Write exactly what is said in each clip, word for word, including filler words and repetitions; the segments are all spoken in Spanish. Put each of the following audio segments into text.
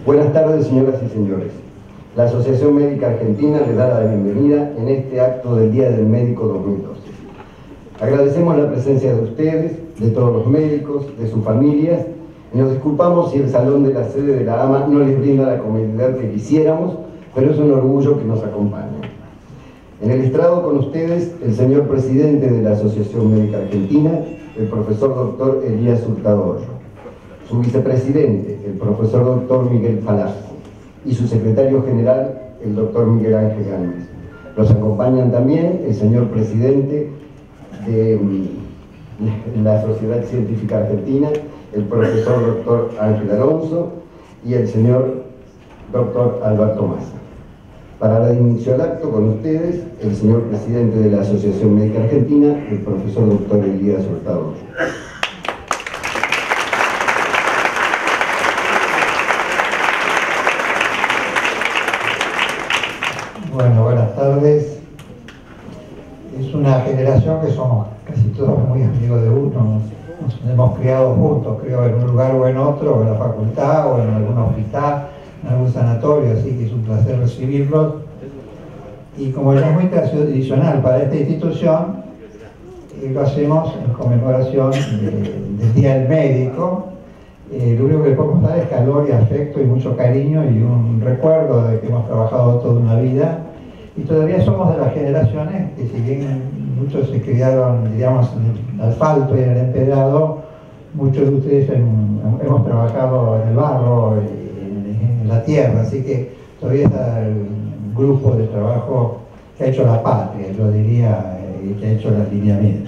Buenas tardes, señoras y señores. La Asociación Médica Argentina les da la bienvenida en este acto del Día del Médico dos mil doce. Agradecemos la presencia de ustedes, de todos los médicos, de sus familias, y nos disculpamos si el salón de la sede de la A M A no les brinda la comodidad que quisiéramos, pero es un orgullo que nos acompañe. En el estrado con ustedes, el señor presidente de la Asociación Médica Argentina, el profesor doctor Elías Hurtado, su vicepresidente, el profesor doctor Miguel Falasco, y su secretario general, el doctor Miguel Ángel Gámez. Nos acompañan también el señor presidente de la Sociedad Científica Argentina, el profesor doctor Ángel Alonso y el señor doctor Alberto Massa. Para dar inicio al acto con ustedes, el señor presidente de la Asociación Médica Argentina, el profesor doctor Elías Hurtado. Bueno, buenas tardes. Es una generación que somos casi todos muy amigos de uno. Nos hemos criado juntos, creo, en un lugar o en otro, o en la facultad, o en algún hospital, en algún sanatorio, así que es un placer recibirlos. Y como ya es muy tradicional para esta institución, eh, lo hacemos en conmemoración de, del Día del Médico. Eh, lo único que le podemos dar es calor y afecto y mucho cariño y un recuerdo de que hemos trabajado toda una vida. Y todavía somos de las generaciones que, si bien muchos se criaron, digamos, en el asfalto y en el empedrado, muchos de ustedes en, hemos trabajado en el barro, en, en la tierra, así que todavía está el grupo de trabajo que ha hecho la patria, yo diría, y que ha hecho el alineamiento.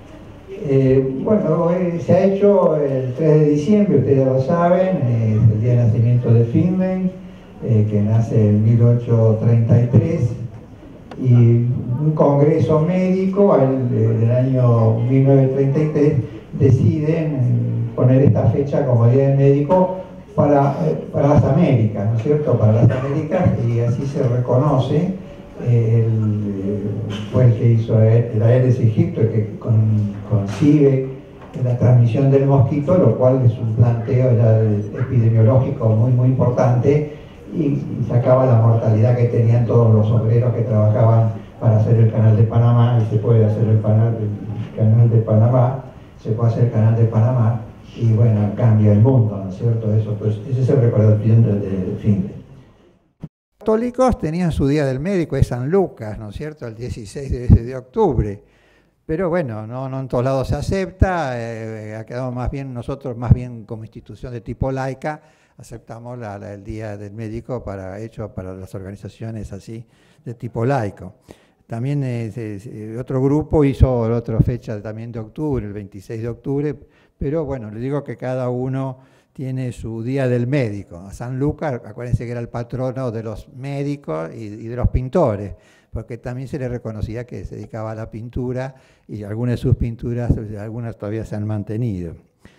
Eh, bueno, eh, se ha hecho el tres de diciembre, ustedes lo saben, eh, es el día de nacimiento de Finlay, eh, que nace en mil ochocientos treinta y tres, y un congreso médico el, del año mil novecientos treinta y tres deciden poner esta fecha como Día del Médico para, para las Américas, ¿no es cierto? Para las Américas, y así se reconoce. Eh, el, fue el que hizo el Aedes aegypti, el que con, concibe la transmisión del mosquito, lo cual es un planteo ya epidemiológico muy muy importante, y, y sacaba la mortalidad que tenían todos los obreros que trabajaban para hacer el canal de Panamá, y se puede hacer el canal, el canal de Panamá, se puede hacer el canal de Panamá, y bueno, cambia el mundo, ¿no es cierto? Eso, pues, ese es el recordatorio del fin. Los católicos tenían su Día del Médico, es San Lucas, ¿no es cierto?, el dieciséis de octubre. Pero bueno, no, no en todos lados se acepta, eh, ha quedado más bien, nosotros más bien como institución de tipo laica, aceptamos la, la, el Día del Médico para, hecho para las organizaciones así de tipo laico. También eh, eh, otro grupo hizo otra fecha también de octubre, el veintiséis de octubre, pero bueno, les digo que cada uno tiene su Día del Médico. A San Lucas, acuérdense que era el patrono de los médicos y, y de los pintores, porque también se le reconocía que se dedicaba a la pintura, y algunas de sus pinturas, algunas todavía se han mantenido.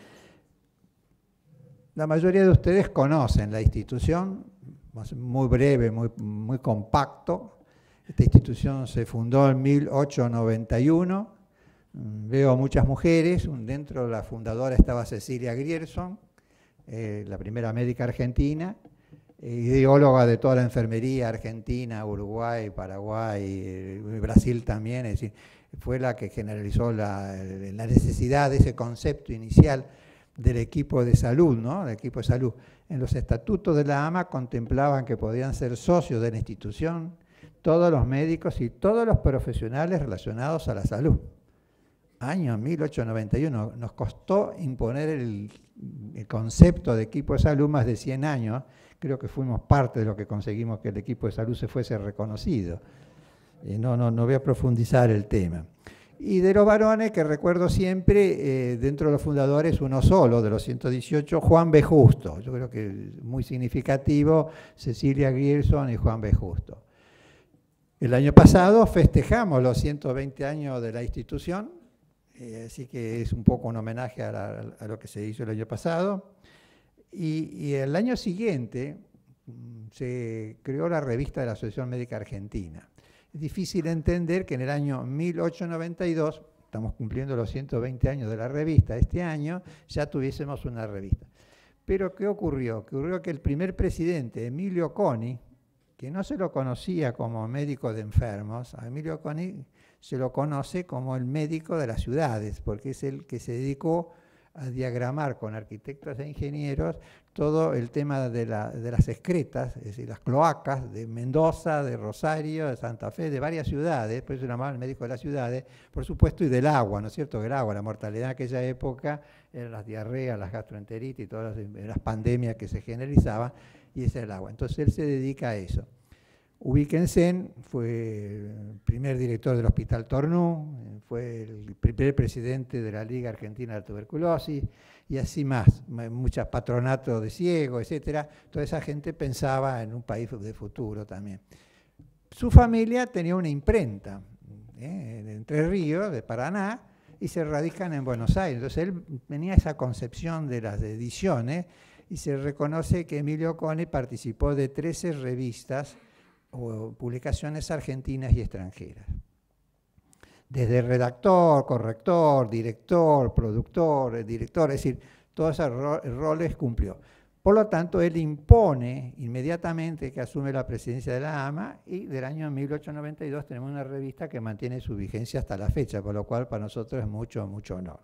La mayoría de ustedes conocen la institución, muy breve, muy, muy compacto. Esta institución se fundó en mil ochocientos noventa y uno. Veo muchas mujeres, dentro de la fundadora estaba Cecilia Grierson, eh, la primera médica argentina, ideóloga de toda la enfermería argentina, Uruguay, Paraguay, Brasil también, es decir, fue la que generalizó la, la necesidad de ese concepto inicial del equipo de salud, ¿no? El equipo de salud. En los estatutos de la A M A contemplaban que podían ser socios de la institución todos los médicos y todos los profesionales relacionados a la salud. Año mil ochocientos noventa y uno, nos costó imponer el, el concepto de equipo de salud más de cien años. Creo que fuimos parte de lo que conseguimos que el equipo de salud se fuese reconocido. Eh, no, no, no voy a profundizar el tema. Y de los varones, que recuerdo siempre, eh, dentro de los fundadores, uno solo, de los ciento dieciocho, Juan B. Justo. Yo creo que muy significativo, Cecilia Grierson y Juan B. Justo. El año pasado festejamos los ciento veinte años de la institución, eh, así que es un poco un homenaje a, la, a lo que se hizo el año pasado. Y, y el año siguiente se creó la revista de la Asociación Médica Argentina. Es difícil entender que en el año mil ochocientos noventa y dos, estamos cumpliendo los ciento veinte años de la revista, este año ya tuviésemos una revista. Pero ¿qué ocurrió? Que ocurrió que el primer presidente, Emilio Coni, que no se lo conocía como médico de enfermos, a Emilio Coni se lo conoce como el médico de las ciudades, porque es el que se dedicó a diagramar con arquitectos e ingenieros todo el tema de, la, de las excretas, es decir, las cloacas de Mendoza, de Rosario, de Santa Fe, de varias ciudades, por eso se llamaba el médico de las ciudades, por supuesto, y del agua, ¿no es cierto? El agua, la mortalidad en aquella época eran las diarreas, las gastroenteritis y todas las, las pandemias que se generalizaban, y ese era el agua. Entonces él se dedica a eso. Ubíquense, fue el primer director del Hospital Tornú, fue el primer presidente de la Liga Argentina de Tuberculosis, y así más, muchos patronatos de ciegos, etcétera. Toda esa gente pensaba en un país de futuro también. Su familia tenía una imprenta ¿eh? en Entre Ríos, de Paraná, y se radican en Buenos Aires. Entonces él tenía esa concepción de las ediciones, y se reconoce que Emilio Coni participó de trece revistas o publicaciones argentinas y extranjeras. Desde redactor, corrector, director, productor, director, es decir, todos esos ro roles cumplió. Por lo tanto, él impone inmediatamente que asume la presidencia de la AMA, y del año mil ochocientos noventa y dos tenemos una revista que mantiene su vigencia hasta la fecha, por lo cual para nosotros es mucho, mucho honor.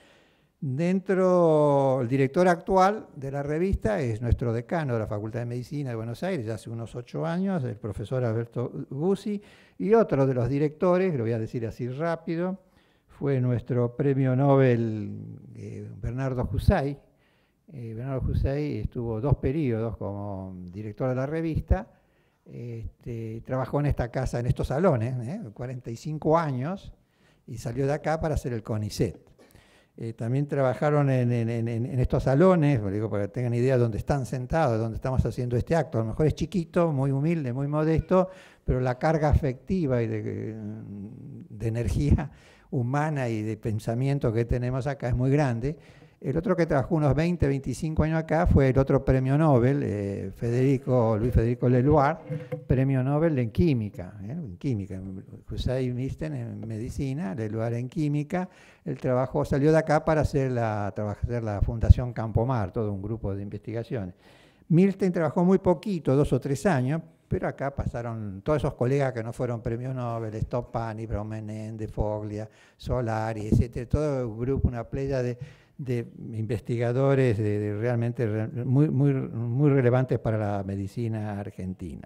Dentro, el director actual de la revista es nuestro decano de la Facultad de Medicina de Buenos Aires, ya hace unos ocho años, el profesor Alberto Bussi, y otro de los directores, lo voy a decir así rápido, fue nuestro premio Nobel eh, Bernardo Husay. Eh, Bernardo Husay estuvo dos periodos como director de la revista, este, trabajó en esta casa, en estos salones, eh, cuarenta y cinco años, y salió de acá para hacer el CONICET. Eh, también trabajaron en, en, en, en estos salones, digo, para que tengan idea de dónde están sentados, de dónde estamos haciendo este acto. A lo mejor es chiquito, muy humilde, muy modesto, pero la carga afectiva y de, de energía humana y de pensamiento que tenemos acá es muy grande. El otro que trabajó unos veinte, veinticinco años acá fue el otro premio Nobel, eh, Federico, Luis Federico Leloir, premio Nobel en química, ¿eh? en química, Husay Milsten en medicina, Leloir en química. El trabajo salió de acá para hacer la, hacer la Fundación Campomar, todo un grupo de investigaciones. Milsten trabajó muy poquito, dos o tres años, pero acá pasaron todos esos colegas que no fueron premios Nobel, Stoppani, Bromenende, Foglia, Solari, etcétera, todo un grupo, una playa de de investigadores de, de realmente muy, muy, muy relevantes para la medicina argentina.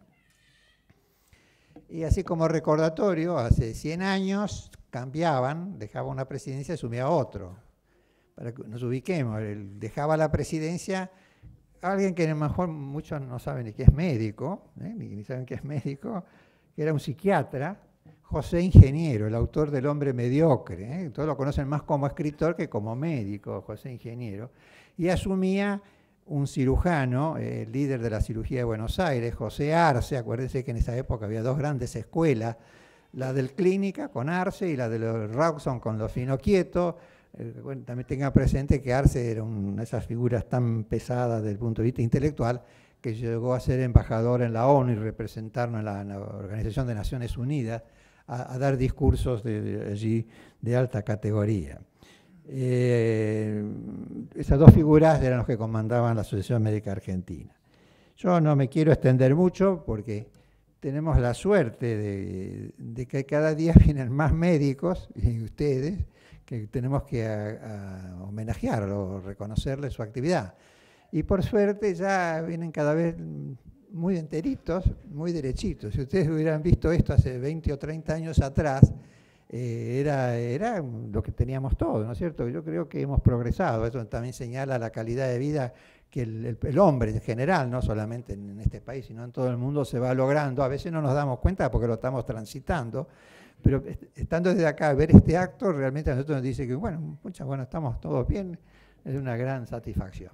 Y así como recordatorio, hace cien años cambiaban, dejaba una presidencia y asumía otro. Para que nos ubiquemos, él dejaba la presidencia alguien que a lo mejor muchos no saben ni qué es médico, ¿eh? ni, ni saben qué es médico, que era un psiquiatra, José Ingeniero, el autor del Hombre Mediocre, ¿eh? Todos lo conocen más como escritor que como médico, José Ingeniero, y asumía un cirujano, eh, líder de la cirugía de Buenos Aires, José Arce. Acuérdense que en esa época había dos grandes escuelas, la del Clínica con Arce y la de los Rawson con los Finoquieto. Eh, bueno, también tengan presente que Arce era una de esas figuras tan pesadas desde el punto de vista intelectual, que llegó a ser embajador en la ONU y representarnos en la, en la Organización de Naciones Unidas, A, a dar discursos de, de allí de alta categoría. Eh, esas dos figuras eran los que comandaban la Asociación Médica Argentina. Yo no me quiero extender mucho porque tenemos la suerte de, de que cada día vienen más médicos, y ustedes, que tenemos que a, a homenajearlo, reconocerles su actividad. Y por suerte ya vienen cada vez muy enteritos, muy derechitos. Si ustedes hubieran visto esto hace veinte o treinta años atrás, eh, era, era lo que teníamos todos, ¿no es cierto? Yo creo que hemos progresado. Eso también señala la calidad de vida que el, el, el hombre en general, no solamente en, en este país, sino en todo el mundo, se va logrando. A veces no nos damos cuenta porque lo estamos transitando, pero estando desde acá, ver este acto, realmente a nosotros nos dice que, bueno, muchas, bueno, estamos todos bien, es una gran satisfacción.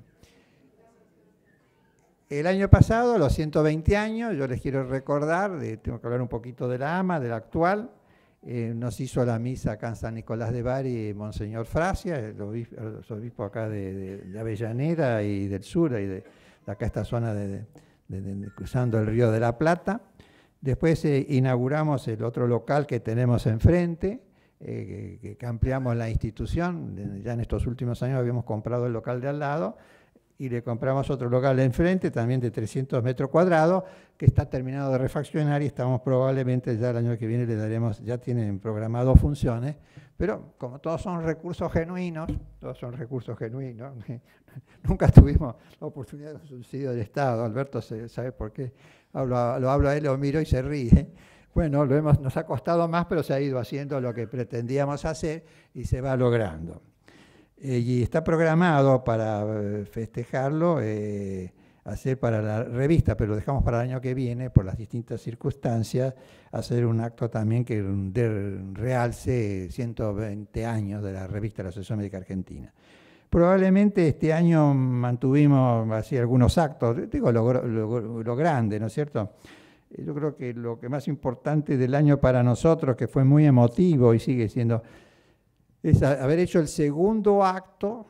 El año pasado, los ciento veinte años, yo les quiero recordar, de, tengo que hablar un poquito de la AMA, de la actual, eh, nos hizo la misa acá en San Nicolás de Bari Monseñor Frasia, el obispo, el obispo acá de, de, de Avellaneda y del sur, y de, de acá esta zona de, de, de, de, cruzando el Río de la Plata. Después eh, inauguramos el otro local que tenemos enfrente, eh, que, que ampliamos la institución. Ya en estos últimos años habíamos comprado el local de al lado, y le compramos otro local enfrente, también de trescientos metros cuadrados, que está terminado de refaccionar y estamos probablemente ya el año que viene le daremos, ya tienen programado funciones, pero como todos son recursos genuinos, todos son recursos genuinos, nunca tuvimos la oportunidad de un subsidio del Estado. Alberto sabe por qué, hablo, lo hablo a él, lo miro y se ríe. Bueno, lo hemos, nos ha costado más, pero se ha ido haciendo lo que pretendíamos hacer y se va logrando. Eh, y está programado para eh, festejarlo, eh, hacer para la revista, pero lo dejamos para el año que viene, por las distintas circunstancias, hacer un acto también que de, realce ciento veinte años de la revista de la Asociación Médica Argentina. Probablemente este año mantuvimos así algunos actos, digo lo, lo, lo grande, ¿no es cierto? Yo creo que lo que más importante del año para nosotros, que fue muy emotivo y sigue siendo, es haber hecho el segundo acto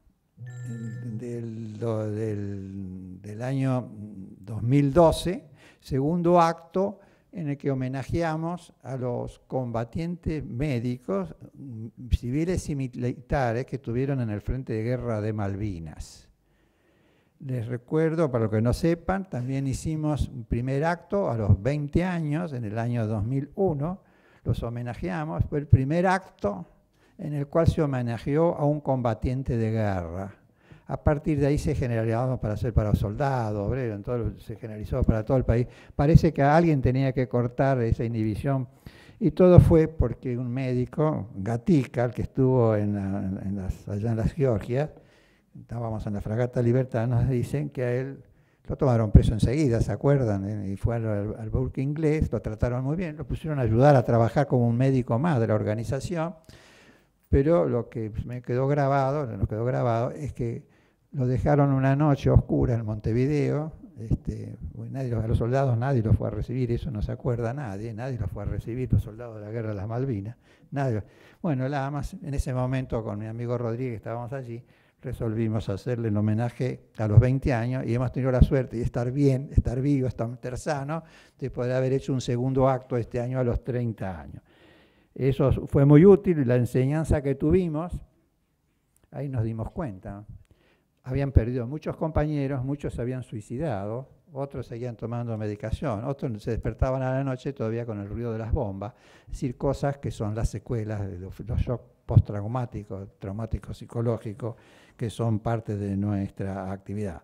del, del, del año dos mil doce, segundo acto en el que homenajeamos a los combatientes médicos, civiles y militares que estuvieron en el frente de guerra de Malvinas. Les recuerdo, para los que no sepan, también hicimos un primer acto a los veinte años, en el año dos mil uno, los homenajeamos, fue el primer acto en el cual se homenajeó a un combatiente de guerra. A partir de ahí se generalizó para hacer para soldados, obreros, todo, se generalizó para todo el país. Parece que alguien tenía que cortar esa inhibición y todo fue porque un médico, Gatica, el que estuvo en la, en las, allá en las Georgias, estábamos en la fragata Libertad, nos dicen que a él lo tomaron preso enseguida, ¿se acuerdan? Y fue al, al buque inglés, lo trataron muy bien, lo pusieron a ayudar a trabajar como un médico más de la organización, pero lo que me quedó grabado, nos quedó grabado, es que lo dejaron una noche oscura en Montevideo, este, nadie, a los soldados nadie los fue a recibir, eso no se acuerda nadie, nadie los fue a recibir, los soldados de la guerra de las Malvinas, nadie. Bueno, nada más, en ese momento con mi amigo Rodríguez, estábamos allí, resolvimos hacerle el homenaje a los veinte años y hemos tenido la suerte de estar bien, estar vivo, estar sano, de poder haber hecho un segundo acto este año a los treinta años. Eso fue muy útil y la enseñanza que tuvimos, ahí nos dimos cuenta. Habían perdido muchos compañeros, muchos se habían suicidado, otros seguían tomando medicación, otros se despertaban a la noche todavía con el ruido de las bombas, es decir, cosas que son las secuelas de los, los shocks postraumáticos, traumáticos psicológicos, que son parte de nuestra actividad.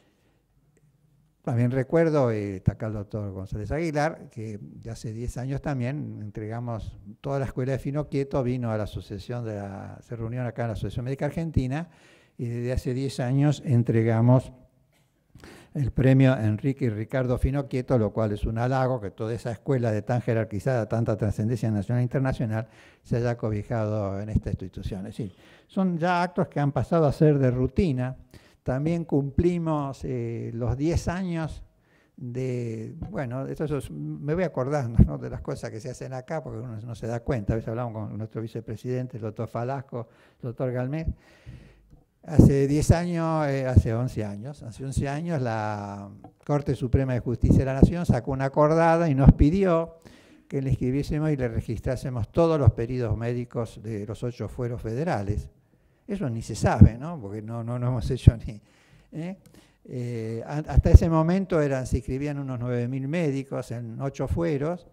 También recuerdo, eh, está acá el doctor González Aguilar, que hace diez años también entregamos, toda la escuela de Fino Quieto vino a la asociación, de la, se reunió acá en la Asociación Médica Argentina, y desde hace diez años entregamos el premio Enrique y Ricardo Fino Quieto, lo cual es un halago que toda esa escuela de tan jerarquizada, tanta trascendencia nacional e internacional, se haya cobijado en esta institución. Es decir, son ya actos que han pasado a ser de rutina. También cumplimos eh, los diez años de, bueno, esto es, me voy acordando, ¿no?, de las cosas que se hacen acá, porque uno no se da cuenta. A veces hablamos con nuestro vicepresidente, el doctor Falasco, el doctor Galmés. Hace diez años, eh, hace once años, hace once años la Corte Suprema de Justicia de la Nación sacó una acordada y nos pidió que le escribiésemos y le registrásemos todos los periodos médicos de los ocho fueros federales. Eso ni se sabe, ¿no?, porque no, no, no hemos hecho ni... ¿eh? Eh, hasta ese momento eran, se inscribían unos nueve mil médicos en ocho fueros,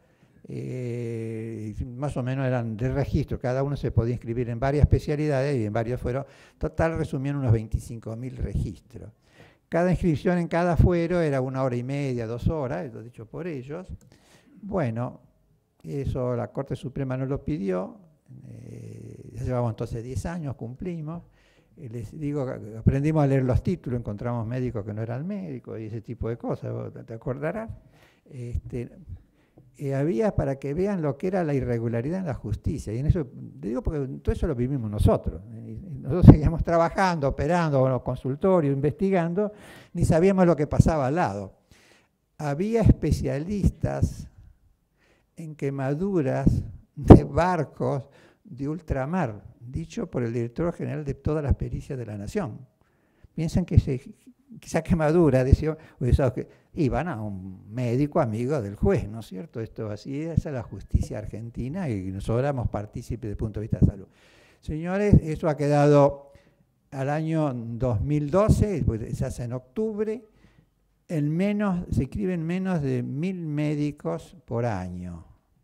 eh, más o menos eran de registro, cada uno se podía inscribir en varias especialidades y en varios fueros, total resumían unos veinticinco mil registros. Cada inscripción en cada fuero era una hora y media, dos horas, eso dicho por ellos. Bueno, eso la Corte Suprema nos lo pidió, eh, ya llevamos entonces diez años, cumplimos. Eh, les digo, aprendimos a leer los títulos, encontramos médicos que no eran médicos y ese tipo de cosas, te acordarás. Este, Eh, había, para que vean lo que era la irregularidad en la justicia, y en eso, te digo porque todo eso lo vivimos nosotros, y nosotros seguíamos trabajando, operando, en los consultorios, investigando, ni sabíamos lo que pasaba al lado. Había especialistas en quemaduras de barcos de ultramar, dicho por el director general de todas las pericias de la Nación. Piensan que se... esa quemadura, decía, iban a un médico amigo del juez, ¿no es cierto? Esto así es la justicia argentina y nosotros éramos partícipes desde el punto de vista de salud. Señores, eso ha quedado al año dos mil doce, se hace en octubre, en menos, se inscriben menos de mil médicos por año.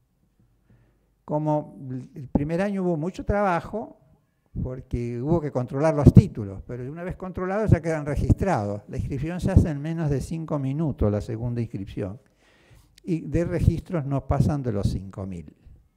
Como el primer año hubo mucho trabajo, porque hubo que controlar los títulos, pero una vez controlados ya quedan registrados. La inscripción se hace en menos de cinco minutos, la segunda inscripción, y de registros no pasan de los cinco mil.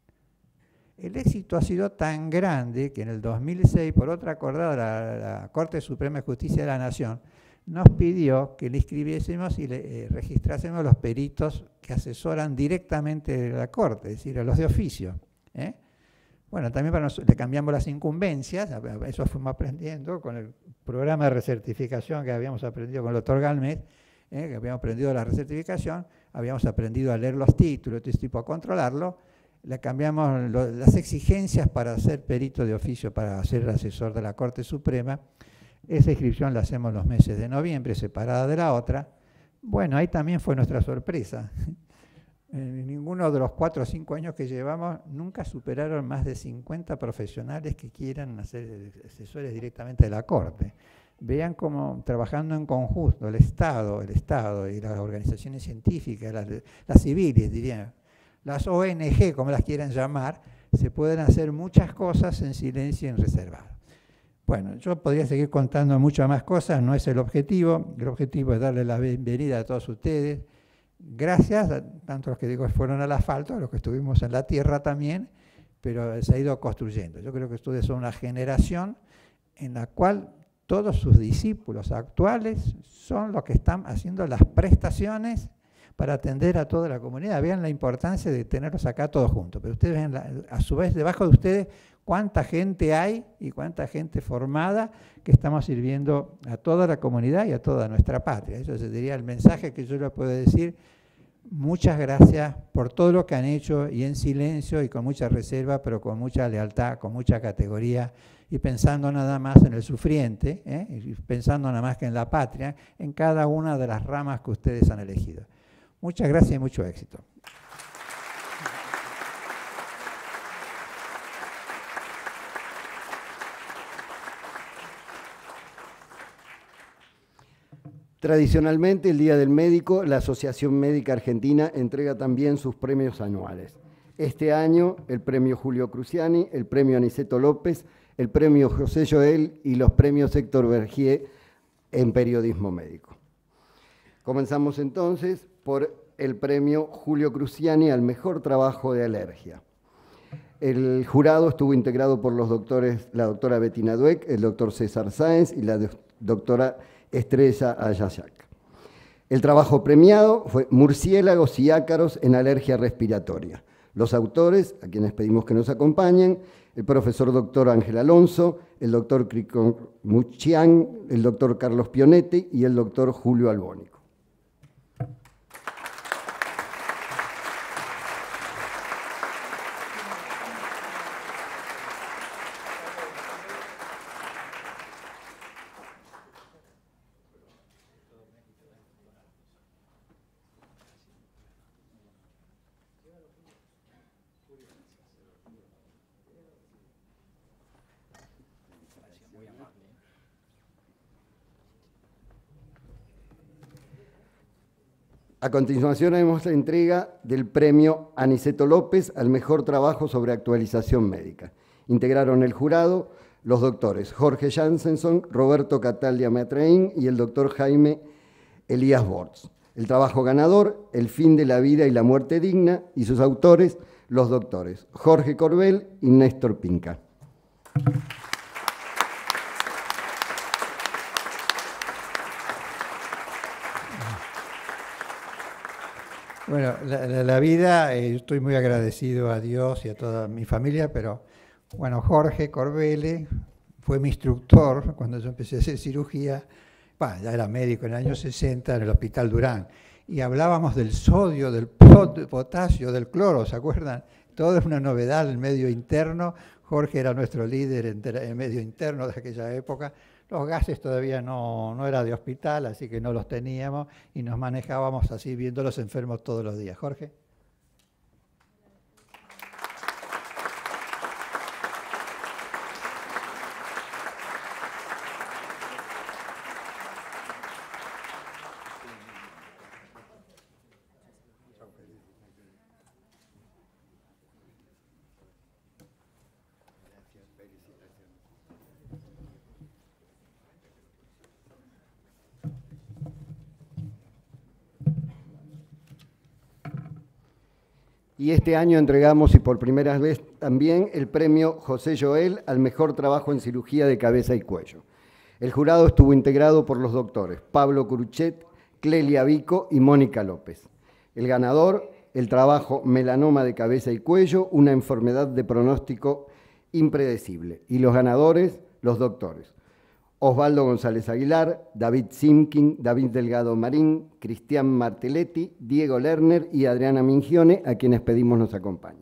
El éxito ha sido tan grande que en el dos mil seis, por otra acordada, la, la Corte Suprema de Justicia de la Nación nos pidió que le inscribiésemos y le eh, registrásemos los peritos que asesoran directamente de la Corte, es decir, a los de oficio. ¿eh? Bueno, también para nosotros, le cambiamos las incumbencias, eso fuimos aprendiendo con el programa de recertificación que habíamos aprendido con el doctor Galmez, ¿eh? que habíamos aprendido la recertificación, habíamos aprendido a leer los títulos, todo este tipo, a controlarlo. Le cambiamos lo, las exigencias para ser perito de oficio, para ser asesor de la Corte Suprema. Esa inscripción la hacemos los meses de noviembre, separada de la otra. Bueno, ahí también fue nuestra sorpresa. En ninguno de los cuatro o cinco años que llevamos, nunca superaron más de cincuenta profesionales que quieran ser asesores directamente de la Corte. Vean cómo trabajando en conjunto el Estado, el Estado y las organizaciones científicas, las, las civiles, dirían, las O N G, como las quieran llamar, se pueden hacer muchas cosas en silencio y en reservado. Bueno, yo podría seguir contando muchas más cosas, no es el objetivo. El objetivo es darle la bienvenida a todos ustedes. Gracias a tanto los que digo fueron al asfalto, a los que estuvimos en la tierra también, pero se ha ido construyendo. Yo creo que ustedes son una generación en la cual todos sus discípulos actuales son los que están haciendo las prestaciones para atender a toda la comunidad. Vean la importancia de tenerlos acá todos juntos. Pero ustedes ven, la, a su vez, debajo de ustedes, cuánta gente hay y cuánta gente formada que estamos sirviendo a toda la comunidad y a toda nuestra patria. Eso sería el mensaje que yo les puedo decir. Muchas gracias por todo lo que han hecho y en silencio y con mucha reserva, pero con mucha lealtad, con mucha categoría y pensando nada más en el sufriente, ¿eh? y pensando nada más que en la patria, en cada una de las ramas que ustedes han elegido. Muchas gracias y mucho éxito. Tradicionalmente, el Día del Médico, la Asociación Médica Argentina entrega también sus premios anuales. Este año, el premio Julio Cruciani, el premio Aniceto López, el premio José Joel y los premios Héctor Bergier en periodismo médico. Comenzamos entonces por el premio Julio Cruciani al mejor trabajo de alergia. El jurado estuvo integrado por los doctores, la doctora Bettina Dweck, el doctor César Sáenz y la doctora Estrella Ayayac. El trabajo premiado fue Murciélagos y ácaros en alergia respiratoria. Los autores, a quienes pedimos que nos acompañen, el profesor doctor Ángel Alonso, el doctor Cricón Muchián, el doctor Carlos Pionetti y el doctor Julio Albónico. A continuación haremos la entrega del premio Aniceto López al mejor trabajo sobre actualización médica. Integraron el jurado los doctores Jorge Jansenson, Roberto Cataldia Meatrein y el doctor Jaime Elías Bortz. El trabajo ganador, El fin de la vida y la muerte digna, y sus autores, los doctores Jorge Corbel y Néstor Pinca. Bueno, la, la, la vida, eh, estoy muy agradecido a Dios y a toda mi familia, pero bueno, Jorge Corbele fue mi instructor cuando yo empecé a hacer cirugía, bueno, ya era médico en el año sesenta en el Hospital Durán, y hablábamos del sodio, del potasio, del cloro, ¿se acuerdan? Todo es una novedad, el medio interno. Jorge era nuestro líder en el medio interno de aquella época. Los gases todavía no, no era de hospital, así que no los teníamos y nos manejábamos así viendo a los enfermos todos los días. Jorge. Y este año entregamos, y por primera vez también, el premio José Joel al mejor trabajo en cirugía de cabeza y cuello. El jurado estuvo integrado por los doctores Pablo Curuchet, Clelia Vico y Mónica López. El ganador, el trabajo Melanoma de cabeza y cuello, una enfermedad de pronóstico impredecible. Y los ganadores, los doctores Osvaldo González Aguilar, David Simkin, David Delgado Marín, Cristian Martelletti, Diego Lerner y Adriana Mingione, a quienes pedimos nos acompañen.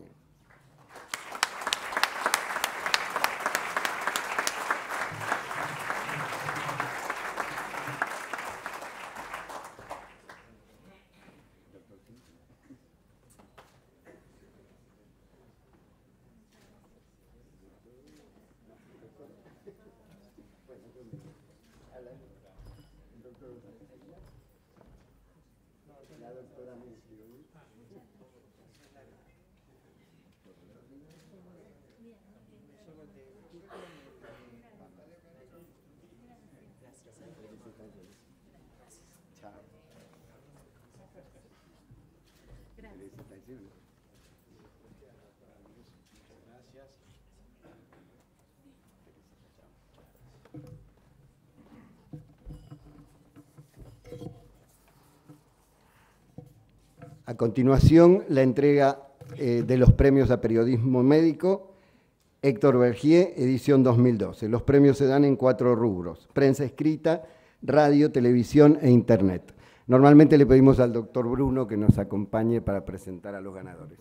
A continuación, la entrega eh, de los premios a periodismo médico, Héctor Bergier, edición dos mil doce. Los premios se dan en cuatro rubros: prensa escrita, radio, televisión e internet. Normalmente le pedimos al doctor Bruno que nos acompañe para presentar a los ganadores.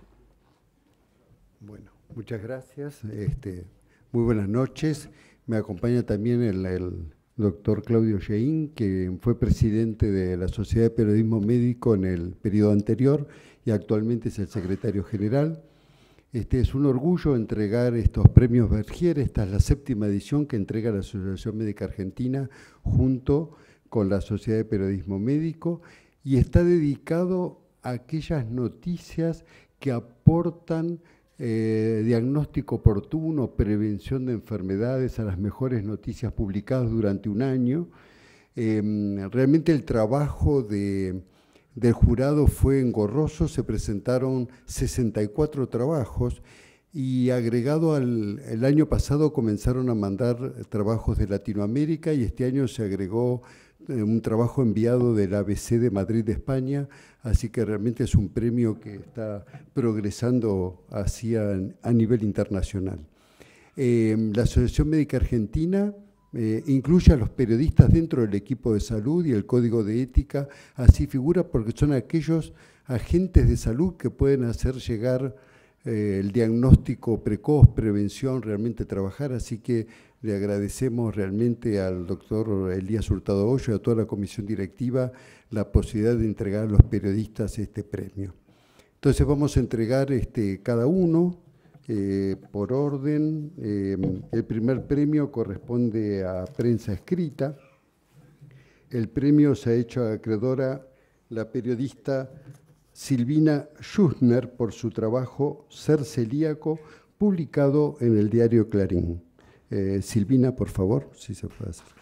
Bueno, muchas gracias. Este, muy buenas noches. Me acompaña también el, el doctor Claudio Shein, que fue presidente de la Sociedad de Periodismo Médico en el periodo anterior y actualmente es el secretario general. Este, es un orgullo entregar estos premios Bergier. Esta es la séptima edición que entrega la Asociación Médica Argentina junto con la Sociedad de Periodismo Médico, y está dedicado a aquellas noticias que aportan eh, diagnóstico oportuno, prevención de enfermedades, a las mejores noticias publicadas durante un año. Eh, realmente el trabajo de, del jurado fue engorroso, se presentaron sesenta y cuatro trabajos, y agregado al el año pasado comenzaron a mandar trabajos de Latinoamérica, y este año se agregó un trabajo enviado del A B C de Madrid, de España, así que realmente es un premio que está progresando hacia, a nivel internacional. Eh, la Asociación Médica Argentina eh, incluye a los periodistas dentro del equipo de salud y el código de ética, así figura porque son aquellos agentes de salud que pueden hacer llegar eh, el diagnóstico precoz, prevención, realmente trabajar, así que le agradecemos realmente al doctor Elías Hurtado Hoyo y a toda la comisión directiva la posibilidad de entregar a los periodistas este premio. Entonces vamos a entregar este, cada uno eh, por orden. Eh, el primer premio corresponde a prensa escrita. El premio se ha hecho acreedora la periodista Silvina Schussner por su trabajo Ser celíaco, publicado en el diario Clarín. Eh, Silvina, por favor, si se puede hacer.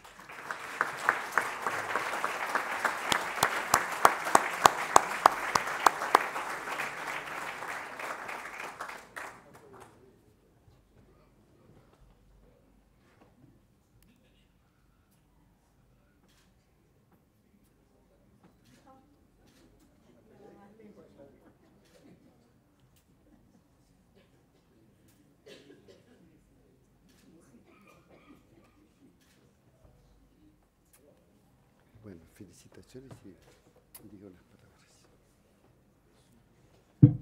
Bueno, felicitaciones y digo las palabras.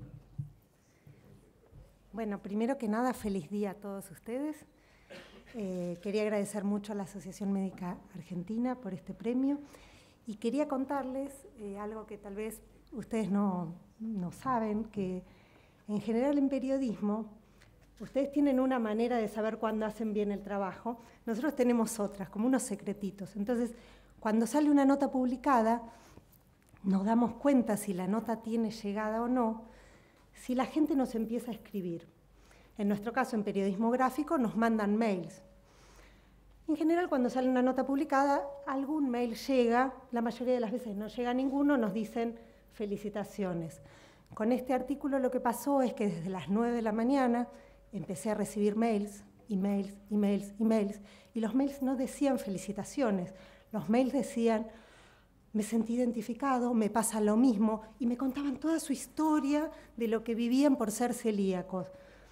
Bueno, primero que nada, feliz día a todos ustedes. Eh, quería agradecer mucho a la Asociación Médica Argentina por este premio y quería contarles eh, algo que tal vez ustedes no, no saben, que en general en periodismo ustedes tienen una manera de saber cuándo hacen bien el trabajo, nosotros tenemos otras, como unos secretitos. Entonces, cuando sale una nota publicada, nos damos cuenta si la nota tiene llegada o no, si la gente nos empieza a escribir. En nuestro caso, en periodismo gráfico, nos mandan mails. En general, cuando sale una nota publicada, algún mail llega, la mayoría de las veces no llega ninguno, nos dicen felicitaciones. Con este artículo lo que pasó es que desde las nueve de la mañana empecé a recibir mails, emails, emails, emails, y los mails no decían felicitaciones, los mails decían, me sentí identificado, me pasa lo mismo, y me contaban toda su historia de lo que vivían por ser celíacos,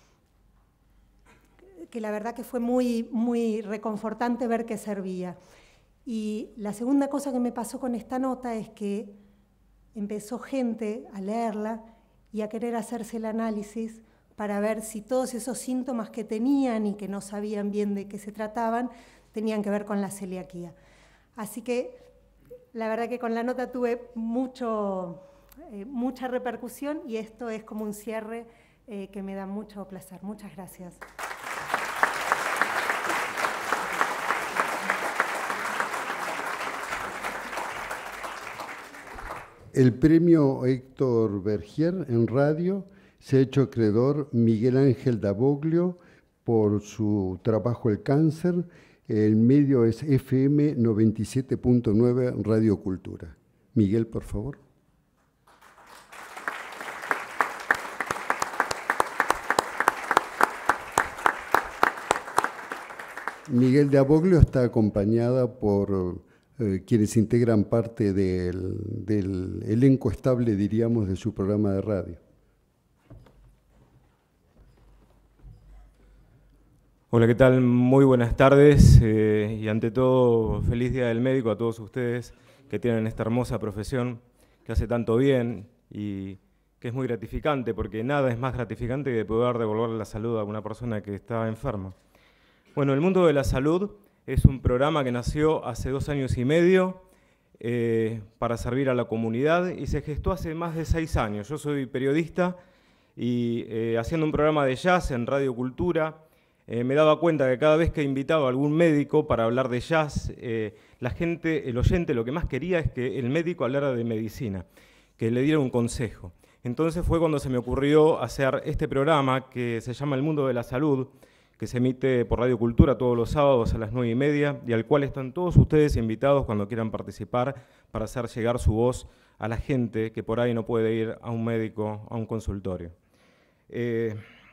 que la verdad que fue muy, muy reconfortante ver que servía. Y la segunda cosa que me pasó con esta nota es que empezó gente a leerla y a querer hacerse el análisis para ver si todos esos síntomas que tenían y que no sabían bien de qué se trataban, tenían que ver con la celiaquía. Así que la verdad que con la nota tuve mucho, eh, mucha repercusión y esto es como un cierre eh, que me da mucho placer. Muchas gracias. El premio Héctor Bergier en radio se ha hecho acreedor Miguel Ángel Daboglio por su trabajo El Cáncer. El medio es F M noventa y siete punto nueve Radio Cultura. Miguel, por favor. Miguel Daboglio está acompañada por eh, quienes integran parte del, del elenco estable, diríamos, de su programa de radio. Hola, ¿qué tal? Muy buenas tardes eh, y ante todo, feliz Día del Médico a todos ustedes que tienen esta hermosa profesión que hace tanto bien y que es muy gratificante, porque nada es más gratificante que poder devolver la salud a una persona que está enferma. Bueno, El Mundo de la Salud es un programa que nació hace dos años y medio eh, para servir a la comunidad y se gestó hace más de seis años. Yo soy periodista y eh, haciendo un programa de jazz en Radio Cultura, Eh, me daba cuenta que cada vez que invitaba a algún médico para hablar de jazz, eh, la gente, el oyente, lo que más quería es que el médico hablara de medicina, que le diera un consejo. Entonces fue cuando se me ocurrió hacer este programa que se llama El Mundo de la Salud, que se emite por Radio Cultura todos los sábados a las nueve y media y al cual están todos ustedes invitados cuando quieran participar para hacer llegar su voz a la gente que por ahí no puede ir a un médico, a un consultorio. Eh,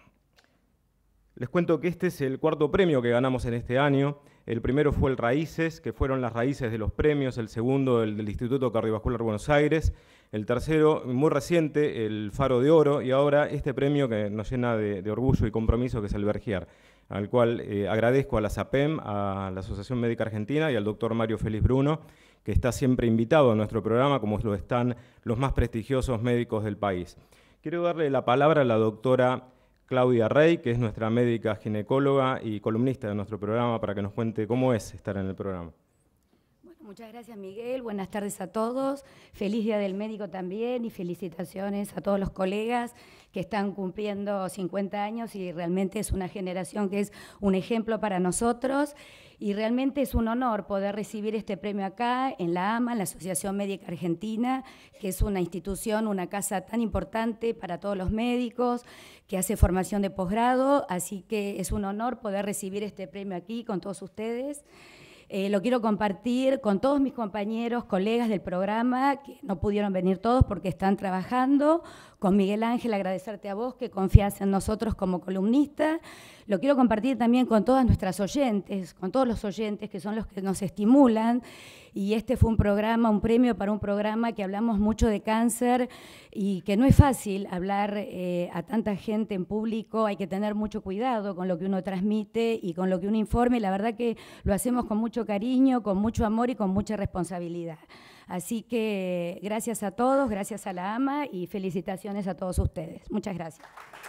Les cuento que este es el cuarto premio que ganamos en este año. El primero fue el Raíces, que fueron las raíces de los premios. El segundo, el del Instituto Cardiovascular Buenos Aires. El tercero, muy reciente, el Faro de Oro. Y ahora este premio que nos llena de, de orgullo y compromiso, que es el Bergier, al cual eh, agradezco a la SAPEM, a la Asociación Médica Argentina y al doctor Mario Félix Bruno, que está siempre invitado a nuestro programa, como lo están los más prestigiosos médicos del país. Quiero darle la palabra a la doctora Claudia Rey, que es nuestra médica ginecóloga y columnista de nuestro programa, para que nos cuente cómo es estar en el programa. Bueno, muchas gracias, Miguel. Buenas tardes a todos. Feliz Día del Médico también y felicitaciones a todos los colegas que están cumpliendo cincuenta años y realmente es una generación que es un ejemplo para nosotros y realmente es un honor poder recibir este premio acá en la AMA, en la Asociación Médica Argentina, que es una institución, una casa tan importante para todos los médicos, que hace formación de posgrado, así que es un honor poder recibir este premio aquí con todos ustedes. Eh, lo quiero compartir con todos mis compañeros, colegas del programa, que no pudieron venir todos porque están trabajando. Con Miguel Ángel, agradecerte a vos que confías en nosotros como columnista. Lo quiero compartir también con todas nuestras oyentes, con todos los oyentes que son los que nos estimulan. Y este fue un programa, un premio para un programa que hablamos mucho de cáncer y que no es fácil hablar eh, a tanta gente en público. Hay que tener mucho cuidado con lo que uno transmite y con lo que uno informe. La verdad que lo hacemos con mucho cariño, con mucho amor y con mucha responsabilidad. Así que gracias a todos, gracias a la AMA y felicitaciones a todos ustedes. Muchas gracias.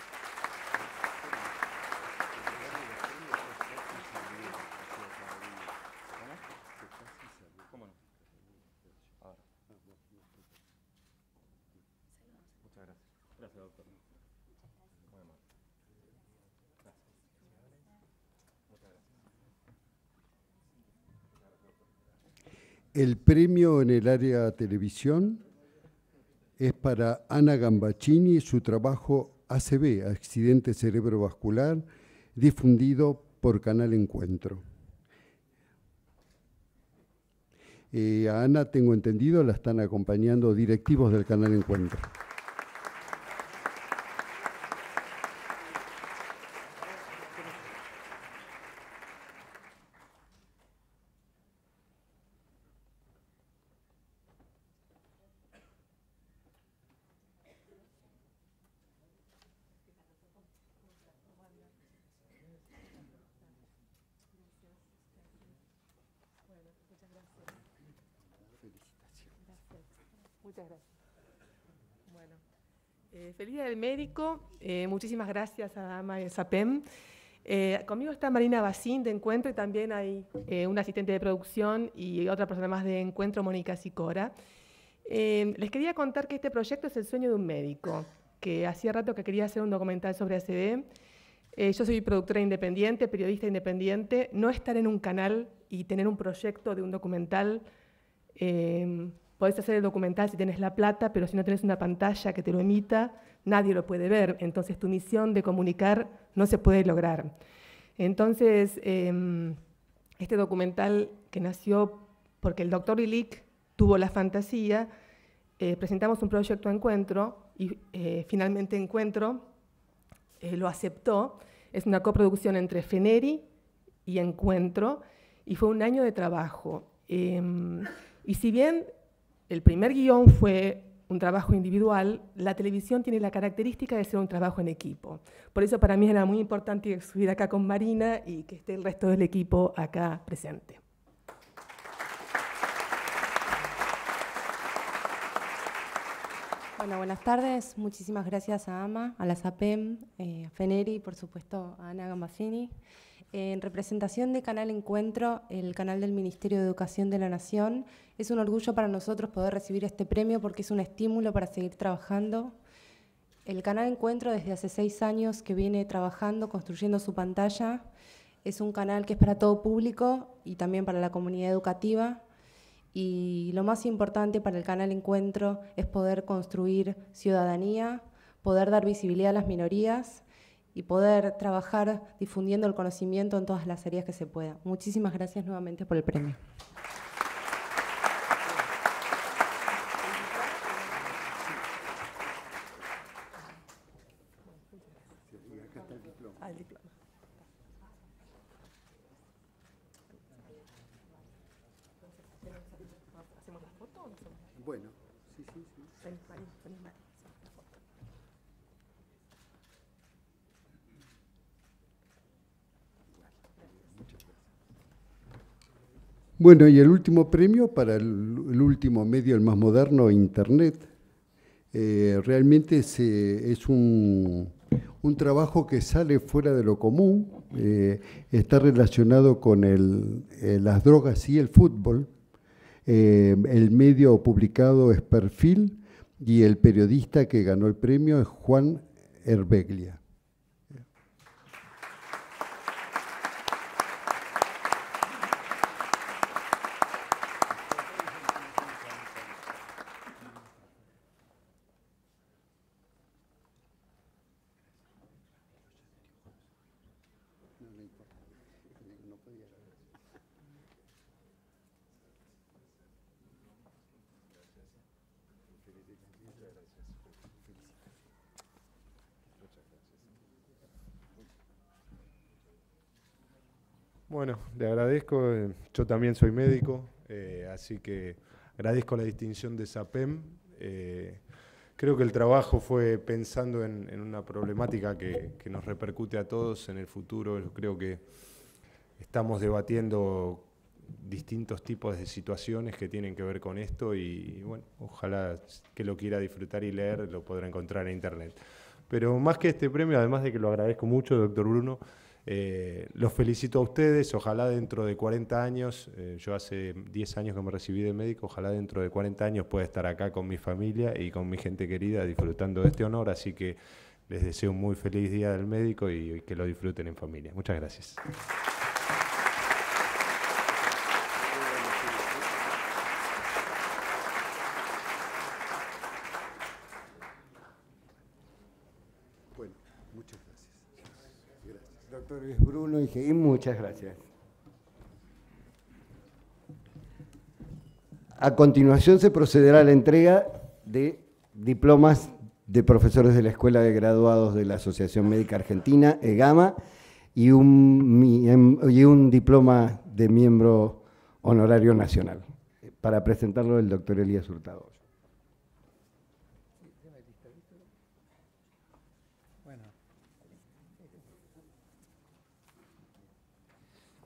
El premio en el área televisión es para Ana Gambacini, su trabajo A C V, Accidente Cerebrovascular, difundido por Canal Encuentro. Eh, a Ana, tengo entendido, la están acompañando directivos del Canal Encuentro. Muchas gracias. Bueno, eh, feliz día del médico. Eh, muchísimas gracias a AMA y a SAPEM. Eh, conmigo está Marina Bacín de Encuentro y también hay eh, un asistente de producción y otra persona más de Encuentro, Mónica Sicora. Eh, les quería contar que este proyecto es el sueño de un médico, que hacía rato que quería hacer un documental sobre A C V. Eh, yo soy productora independiente, periodista independiente. No estar en un canal y tener un proyecto de un documental, eh, podés hacer el documental si tenés la plata, pero si no tenés una pantalla que te lo emita, nadie lo puede ver. Entonces tu misión de comunicar no se puede lograr. Entonces, eh, este documental que nació porque el doctor Illich tuvo la fantasía, eh, presentamos un proyecto a Encuentro y eh, finalmente Encuentro eh, lo aceptó. Es una coproducción entre FENERI y Encuentro y fue un año de trabajo. Eh, y si bien el primer guión fue un trabajo individual, la televisión tiene la característica de ser un trabajo en equipo. Por eso para mí era muy importante subir acá con Marina y que esté el resto del equipo acá presente. Bueno, buenas tardes. Muchísimas gracias a AMA, a la SAPEM, eh, a FENERI y por supuesto a Ana Gambasini. En representación de Canal Encuentro, el canal del Ministerio de Educación de la Nación, es un orgullo para nosotros poder recibir este premio porque es un estímulo para seguir trabajando. El canal Encuentro desde hace seis años que viene trabajando, construyendo su pantalla. Es un canal que es para todo público y también para la comunidad educativa. Y lo más importante para el canal Encuentro es poder construir ciudadanía, poder dar visibilidad a las minorías y poder trabajar difundiendo el conocimiento en todas las áreas que se pueda. Muchísimas gracias nuevamente por el premio. Bueno, sí, sí, sí. Bueno, y el último premio para el, el último medio, el más moderno, Internet. Eh, realmente se, es un, un trabajo que sale fuera de lo común, eh, está relacionado con el, eh, las drogas y el fútbol. Eh, el medio publicado es Perfil y el periodista que ganó el premio es Juan Herbeglia. Bueno, le agradezco, eh, yo también soy médico, eh, así que agradezco la distinción de SAPEM. Eh, creo que el trabajo fue pensando en, en una problemática que, que nos repercute a todos en el futuro. Yo creo que estamos debatiendo distintos tipos de situaciones que tienen que ver con esto y, bueno, ojalá que lo quiera disfrutar y leer lo podrá encontrar en internet. Pero más que este premio, además de que lo agradezco mucho, doctor Bruno, Eh, los felicito a ustedes, ojalá dentro de cuarenta años, eh, yo hace diez años que me recibí de médico, ojalá dentro de cuarenta años pueda estar acá con mi familia y con mi gente querida disfrutando de este honor, así que les deseo un muy feliz Día del Médico y, y que lo disfruten en familia. Muchas gracias. Bueno, muchas gracias. Doctor Luis Bruno y Higuín, muchas gracias. A continuación se procederá a la entrega de diplomas de profesores de la Escuela de Graduados de la Asociación Médica Argentina, EGAMA, y un, y un diploma de miembro honorario nacional. Para presentarlo el doctor Elías Hurtado.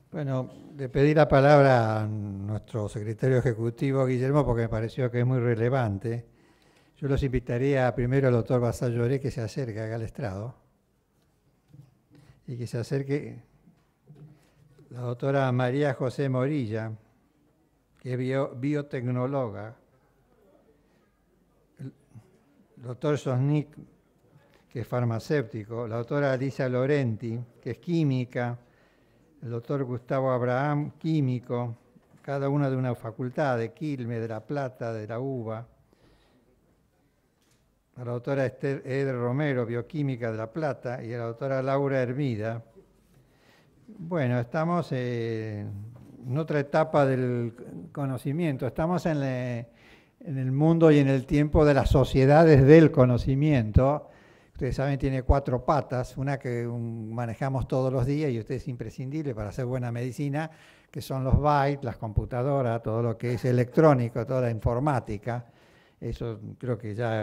Bueno, le pedí la palabra a nuestro secretario ejecutivo, Guillermo, porque me pareció que es muy relevante. Yo los invitaría primero al doctor Basayoré que se acerque acá al estrado y que se acerque la doctora María José Morilla, que es bio, biotecnóloga, el doctor Sosnik, que es farmacéutico, la doctora Alicia Lorenti, que es química, el doctor Gustavo Abraham, químico, cada una de una facultad, de Quilmes, de La Plata, de la UBA, la doctora Esther Eder Romero, bioquímica de La Plata, y la doctora Laura Hermida. Bueno, estamos eh, en otra etapa del conocimiento, estamos en, le, en el mundo y en el tiempo de las sociedades del conocimiento. Ustedes saben, tiene cuatro patas, una que um, manejamos todos los días y usted es imprescindible para hacer buena medicina, que son los bytes, las computadoras, todo lo que es electrónico, toda la informática. Eso creo que ya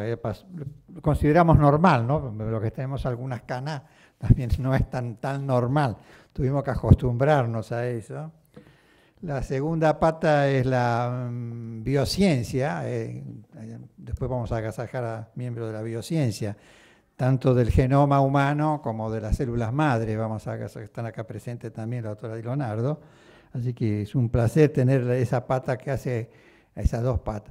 lo consideramos normal, ¿no? Lo que tenemos algunas canas también no es tan, tan normal. Tuvimos que acostumbrarnos a eso. La segunda pata es la um, biociencia. Eh, después vamos a agasajar a miembros de la biociencia, tanto del genoma humano como de las células madre. Vamos a están acá presentes también la doctora Di Leonardo. Así que es un placer tener esa pata que hace esas dos patas.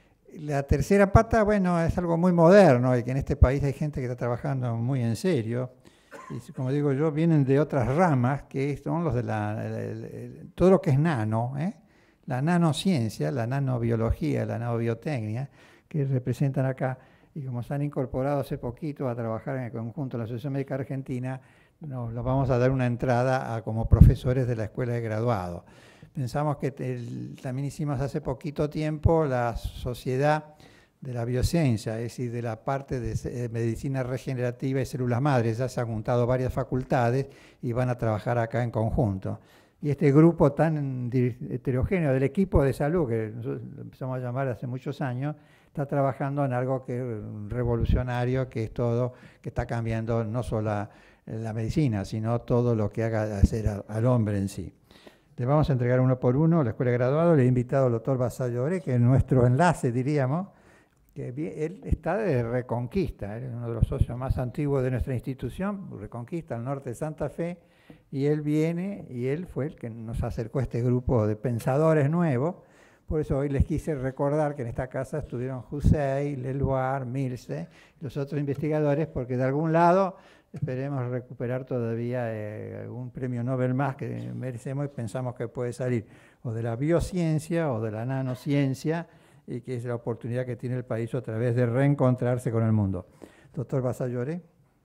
La tercera pata, bueno, es algo muy moderno y que en este país hay gente que está trabajando muy en serio. Y como digo yo, vienen de otras ramas que son los de la, la, la, todo lo que es nano, ¿eh? La nanociencia, la nanobiología, la nanobiotecnia, que representan acá. Y como se han incorporado hace poquito a trabajar en el conjunto de la Asociación Médica Argentina, nos los vamos a dar una entrada a, como profesores de la Escuela de Graduado. Pensamos que el, también hicimos hace poquito tiempo la Sociedad de la Biociencia, es decir, de la parte de Medicina Regenerativa y Células Madres. Ya se han juntado varias facultades y van a trabajar acá en conjunto. Y este grupo tan heterogéneo del equipo de salud, que nosotros lo empezamos a llamar hace muchos años, está trabajando en algo que es revolucionario, que es todo, que está cambiando no solo la, la medicina, sino todo lo que haga hacer a, al hombre en sí. Le vamos a entregar uno por uno la Escuela de Graduado. Le he invitado al doctor Basayoré, que es nuestro enlace, diríamos, que él está de Reconquista, él es uno de los socios más antiguos de nuestra institución, Reconquista, al norte de Santa Fe, y él viene, y él fue el que nos acercó a este grupo de pensadores nuevos. Por eso hoy les quise recordar que en esta casa estuvieron Hussein, Leloir, Milce, los otros investigadores, porque de algún lado esperemos recuperar todavía eh, algún premio Nobel más que merecemos y pensamos que puede salir o de la biociencia o de la nanociencia, y que es la oportunidad que tiene el país otra vez de reencontrarse con el mundo. Doctor Basayoré,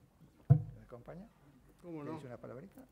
¿me acompaña? ¿Cómo no? ¿Dice una palabrita?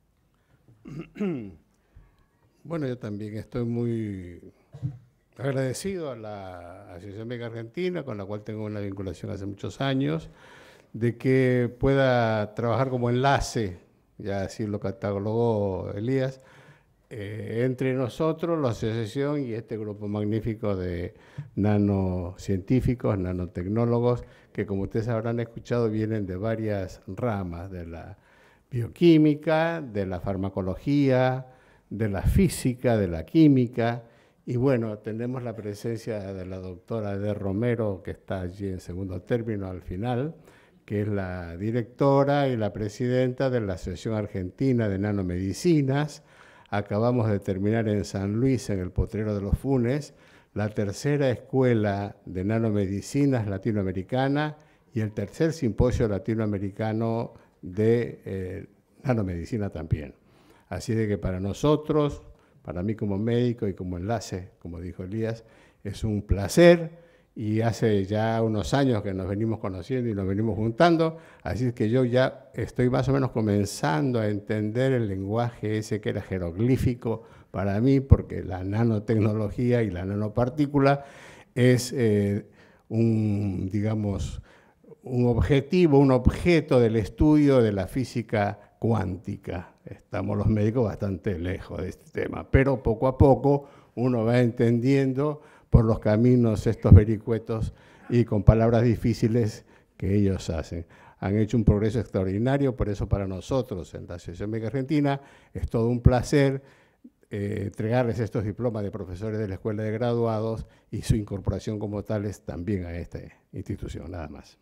Bueno, yo también estoy muy agradecido a la Asociación Médica Argentina, con la cual tengo una vinculación hace muchos años, de que pueda trabajar como enlace, ya así lo catalogó Elías, eh, entre nosotros, la asociación y este grupo magnífico de nanocientíficos, nanotecnólogos, que como ustedes habrán escuchado vienen de varias ramas, de la bioquímica, de la farmacología, de la física, de la química. Y bueno, tenemos la presencia de la doctora Eder Romero, que está allí en segundo término al final, que es la directora y la presidenta de la Asociación Argentina de Nanomedicinas. Acabamos de terminar en San Luis, en el Potrero de los Funes, la tercera escuela de nanomedicinas latinoamericana y el tercer simposio latinoamericano de eh, nanomedicina también. Así de que para nosotros, para mí como médico y como enlace, como dijo Elías, es un placer, y hace ya unos años que nos venimos conociendo y nos venimos juntando, así que yo ya estoy más o menos comenzando a entender el lenguaje ese que era jeroglífico para mí, porque la nanotecnología y la nanopartícula es eh, un, digamos, un objetivo, un objeto del estudio de la física cuántica. Estamos los médicos bastante lejos de este tema, pero poco a poco uno va entendiendo por los caminos estos vericuetos y con palabras difíciles que ellos hacen. han hecho un progreso extraordinario, por eso para nosotros en la Asociación Médica Argentina es todo un placer eh, entregarles estos diplomas de profesores de la Escuela de Graduados y su incorporación como tales también a esta institución, nada más.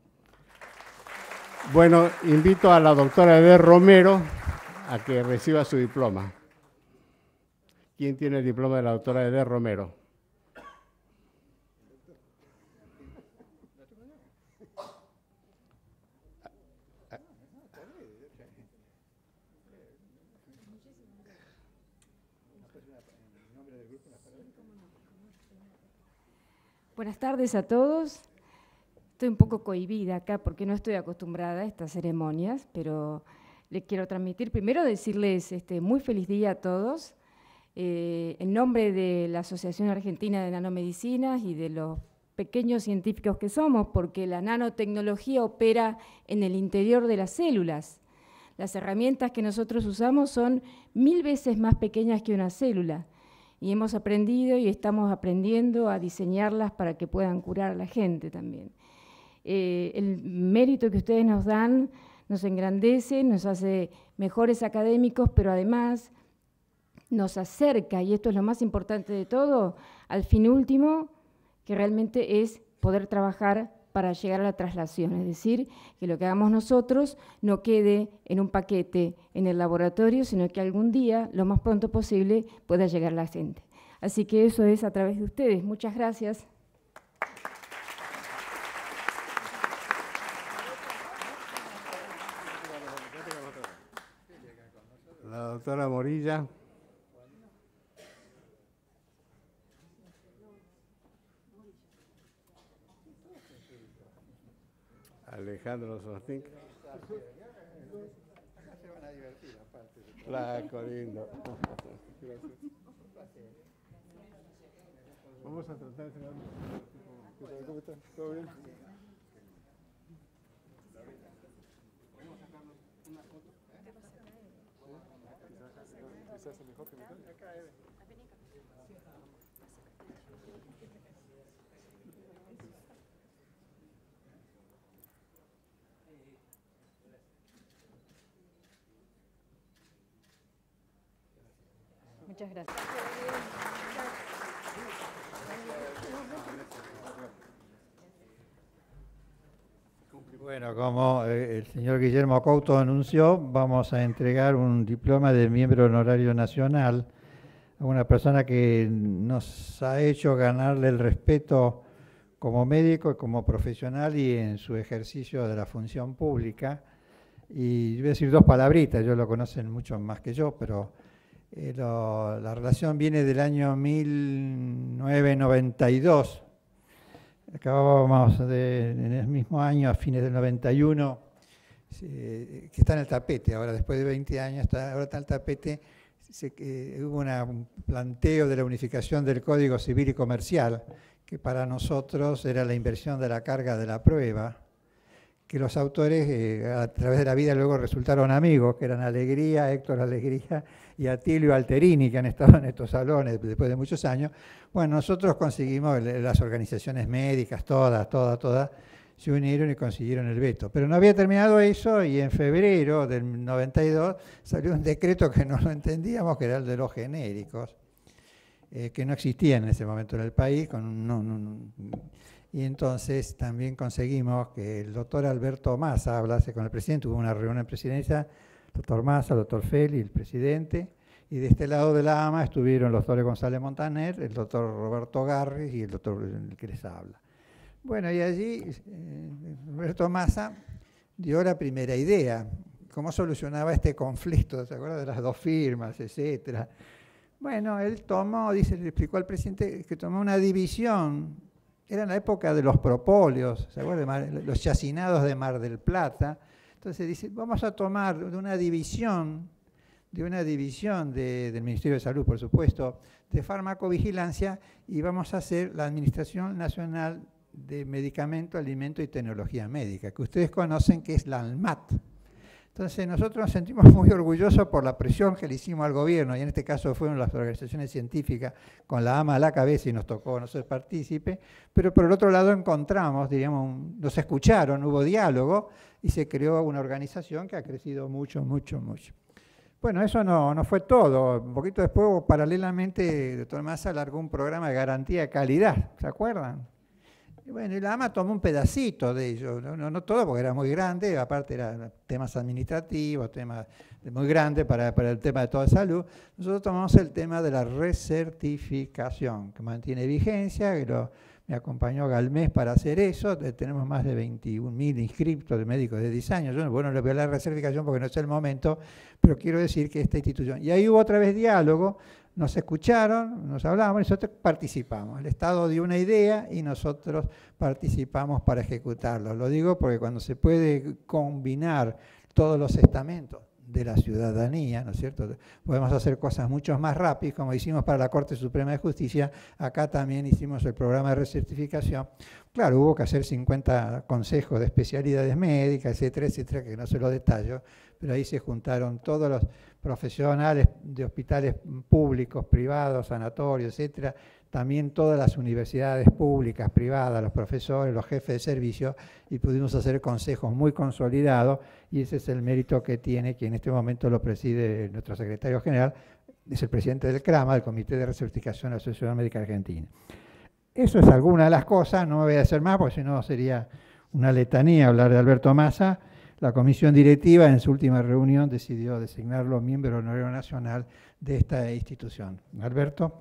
Bueno, invito a la doctora Eder Romero a que reciba su diploma. ¿Quién tiene el diploma de la doctora Eder Romero? Buenas tardes a todos. Estoy un poco cohibida acá porque no estoy acostumbrada a estas ceremonias, pero les quiero transmitir, primero decirles este, muy feliz día a todos, eh, en nombre de la Asociación Argentina de Nanomedicinas y de los pequeños científicos que somos, porque la nanotecnología opera en el interior de las células. Las herramientas que nosotros usamos son mil veces más pequeñas que una célula, y hemos aprendido y estamos aprendiendo a diseñarlas para que puedan curar a la gente también. Eh, el mérito que ustedes nos dan nos engrandece, nos hace mejores académicos, pero además nos acerca, y esto es lo más importante de todo, al fin último, que realmente es poder trabajar para llegar a la traslación, es decir, que lo que hagamos nosotros no quede en un paquete en el laboratorio, sino que algún día, lo más pronto posible, pueda llegar a la gente. Así que eso es a través de ustedes. Muchas gracias. La doctora Morilla. Alejandro Sosnik. Flaco, lindo. Vamos a tratar de... ¿Cómo están? ¿Todo bien? ¿Podemos sacarnos una foto? Quizás es mejor que me cambie. Acá, Eve. Muchas gracias. Bueno, como el señor Guillermo Couto anunció, vamos a entregar un diploma de miembro honorario nacional a una persona que nos ha hecho ganarle el respeto como médico y como profesional y en su ejercicio de la función pública. Y voy a decir dos palabritas, ellos lo conocen mucho más que yo, pero eh, lo, la relación viene del año mil novecientos noventa y dos. Acabábamos de, en el mismo año, a fines del noventa y uno, eh, que está en el tapete, ahora después de veinte años, está, ahora está en el tapete, se, eh, hubo una, un planteo de la unificación del Código Civil y Comercial, que para nosotros era la inversión de la carga de la prueba, que los autores eh, a través de la vida luego resultaron amigos, que eran Alegría, Héctor Alegría y Atilio Alterini, que han estado en estos salones después de muchos años. Bueno, nosotros conseguimos, las organizaciones médicas, todas, todas, todas, se unieron y consiguieron el veto. Pero no había terminado eso y en febrero del noventa y dos salió un decreto que no lo entendíamos, que era el de los genéricos, eh, que no existía en ese momento en el país, con no, no, no, y entonces también conseguimos que el doctor Alberto Massa hablase con el presidente, hubo una reunión en presidencia, el doctor Massa, el doctor Feli, el presidente, y de este lado de la A M A estuvieron los doctores González Montaner, el doctor Roberto Garris y el doctor el que les habla. Bueno, y allí eh, Alberto Massa dio la primera idea, cómo solucionaba este conflicto, ¿se acuerdan de las dos firmas, etcétera? Bueno, él tomó, dice, le explicó al presidente que tomó una división. Era en la época de los propóleos, ¿se acuerdan? Los chacinados de Mar del Plata. Entonces dice, vamos a tomar de una división, de una división de, del Ministerio de Salud, por supuesto, de farmacovigilancia, y vamos a hacer la Administración Nacional de Medicamento, Alimento y Tecnología Médica, que ustedes conocen que es la ANMAT. Entonces nosotros nos sentimos muy orgullosos por la presión que le hicimos al gobierno, y en este caso fueron las organizaciones científicas con la A M A a la cabeza y nos tocó no ser partícipe, pero por el otro lado encontramos, diríamos, un, nos escucharon, hubo diálogo y se creó una organización que ha crecido mucho, mucho, mucho. Bueno, eso no, no fue todo. Un poquito después, paralelamente, el doctor Massa largó un programa de garantía de calidad, ¿se acuerdan? Y bueno, y la A M A tomó un pedacito de ello, no, no, no todo porque era muy grande, aparte eran temas administrativos, temas muy grandes para, para el tema de toda salud. Nosotros tomamos el tema de la recertificación, que mantiene vigencia, que lo, me acompañó Galmés para hacer eso. Tenemos más de veintiún mil inscriptos de médicos de diez años. Yo bueno, no les voy a hablar de recertificación porque no es el momento, pero quiero decir que esta institución... Y ahí hubo otra vez diálogo, nos escucharon, nos hablamos, y nosotros participamos. El Estado dio una idea y nosotros participamos para ejecutarlo. Lo digo porque cuando se puede combinar todos los estamentos de la ciudadanía, ¿no es cierto? Podemos hacer cosas mucho más rápidas, como hicimos para la Corte Suprema de Justicia. Acá también hicimos el programa de recertificación. Claro, hubo que hacer cincuenta consejos de especialidades médicas, etcétera, etcétera, que no se lo detallo, pero ahí se juntaron todos los profesionales de hospitales públicos, privados, sanatorios, etcétera, también todas las universidades públicas, privadas, los profesores, los jefes de servicio, y pudimos hacer consejos muy consolidados, y ese es el mérito que tiene, que en este momento lo preside nuestro secretario general, es el presidente del CRAMA, del Comité de Recertificación de la Asociación Médica Argentina. Eso es alguna de las cosas, no me voy a hacer más, porque si no sería una letanía hablar de Alberto Massa. La comisión directiva en su última reunión decidió designarlo miembro honorario nacional de esta institución. Alberto.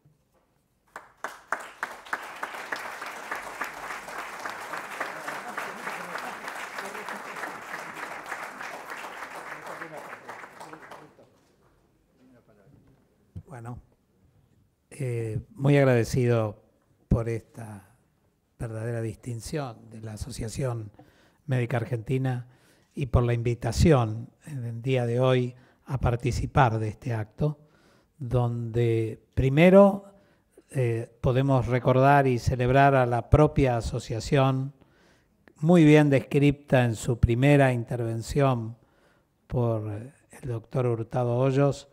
Bueno, eh, muy agradecido por esta verdadera distinción de la Asociación Médica Argentina y por la invitación en el día de hoy a participar de este acto, donde primero eh, podemos recordar y celebrar a la propia asociación, muy bien descrita en su primera intervención por el doctor Hurtado Hoyos,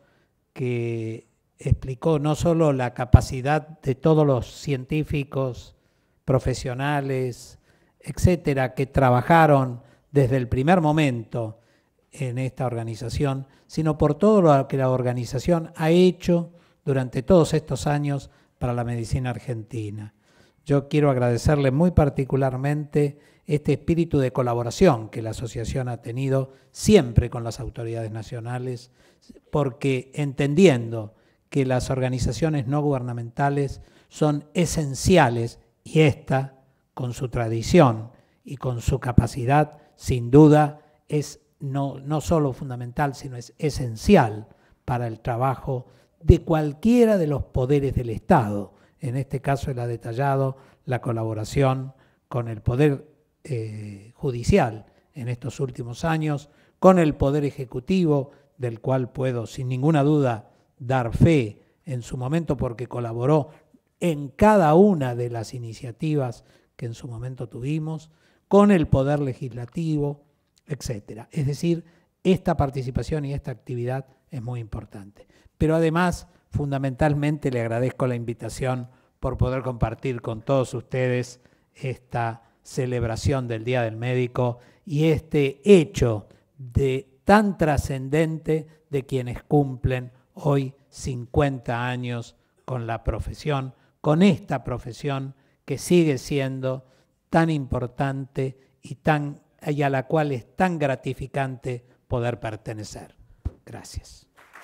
que explicó no solo la capacidad de todos los científicos, profesionales, etcétera, que trabajaron desde el primer momento en esta organización, sino por todo lo que la organización ha hecho durante todos estos años para la medicina argentina. Yo quiero agradecerle muy particularmente este espíritu de colaboración que la asociación ha tenido siempre con las autoridades nacionales, porque entendiendo que las organizaciones no gubernamentales son esenciales, y esta, con su tradición y con su capacidad, sin duda, es no, no solo fundamental, sino es esencial para el trabajo de cualquiera de los poderes del Estado. En este caso, él ha detallado la colaboración con el Poder eh, Judicial en estos últimos años, con el Poder Ejecutivo, del cual puedo, sin ninguna duda, dar fe en su momento porque colaboró en cada una de las iniciativas que en su momento tuvimos, con el Poder Legislativo, etcétera. Es decir, esta participación y esta actividad es muy importante. Pero además, fundamentalmente, le agradezco la invitación por poder compartir con todos ustedes esta celebración del Día del Médico y este hecho de tan trascendente de quienes cumplen hoy cincuenta años con la profesión, con esta profesión que sigue siendo tan importante y, tan, y a la cual es tan gratificante poder pertenecer. Gracias.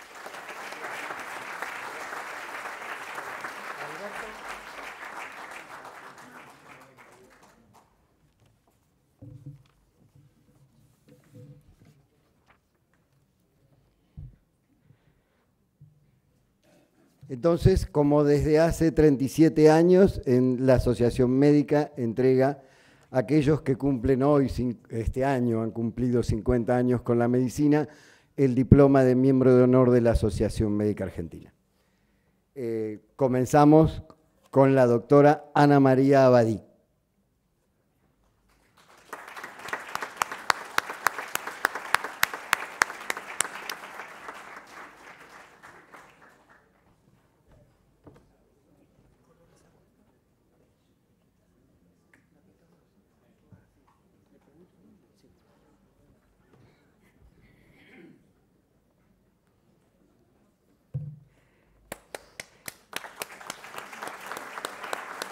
Entonces, como desde hace treinta y siete años, en la Asociación Médica entrega a aquellos que cumplen hoy, este año, han cumplido cincuenta años con la medicina, el diploma de miembro de honor de la Asociación Médica Argentina. Eh, comenzamos con la doctora Ana María Abadí.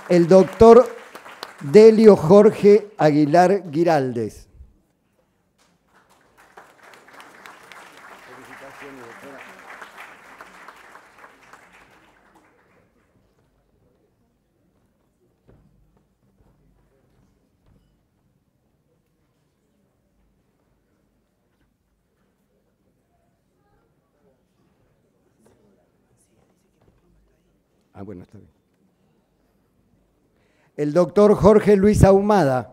el doctor Delio Jorge Aguilar Giraldes. Ah, bueno, está bien. El doctor Jorge Luis Ahumada.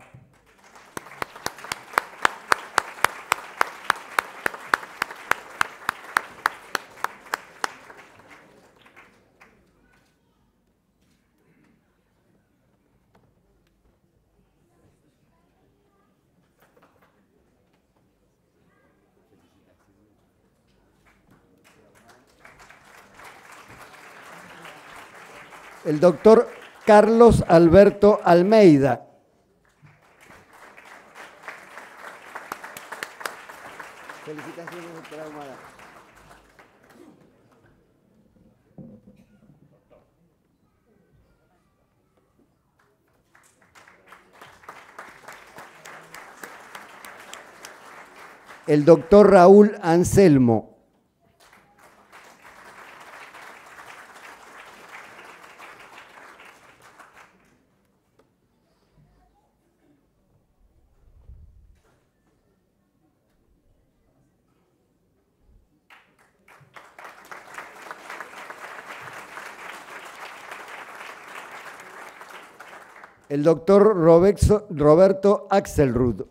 El doctor Carlos Alberto Almeida. Felicitaciones, doctora Ahumada. El doctor Raúl Anselmo. El doctor Roberto Axelrod.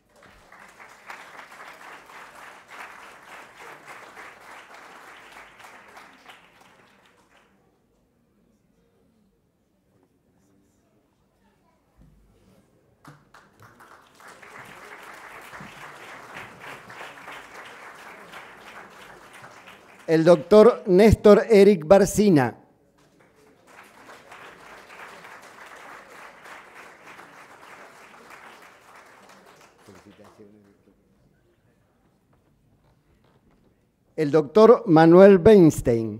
El doctor Néstor Eric Barcina. El doctor Manuel Weinstein.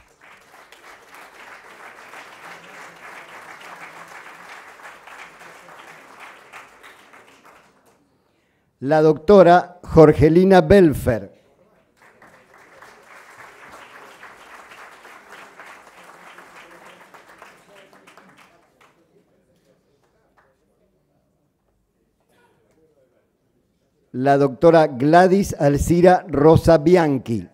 La doctora Jorgelina Belfer. La doctora Gladys Alcira Rosa Bianchi.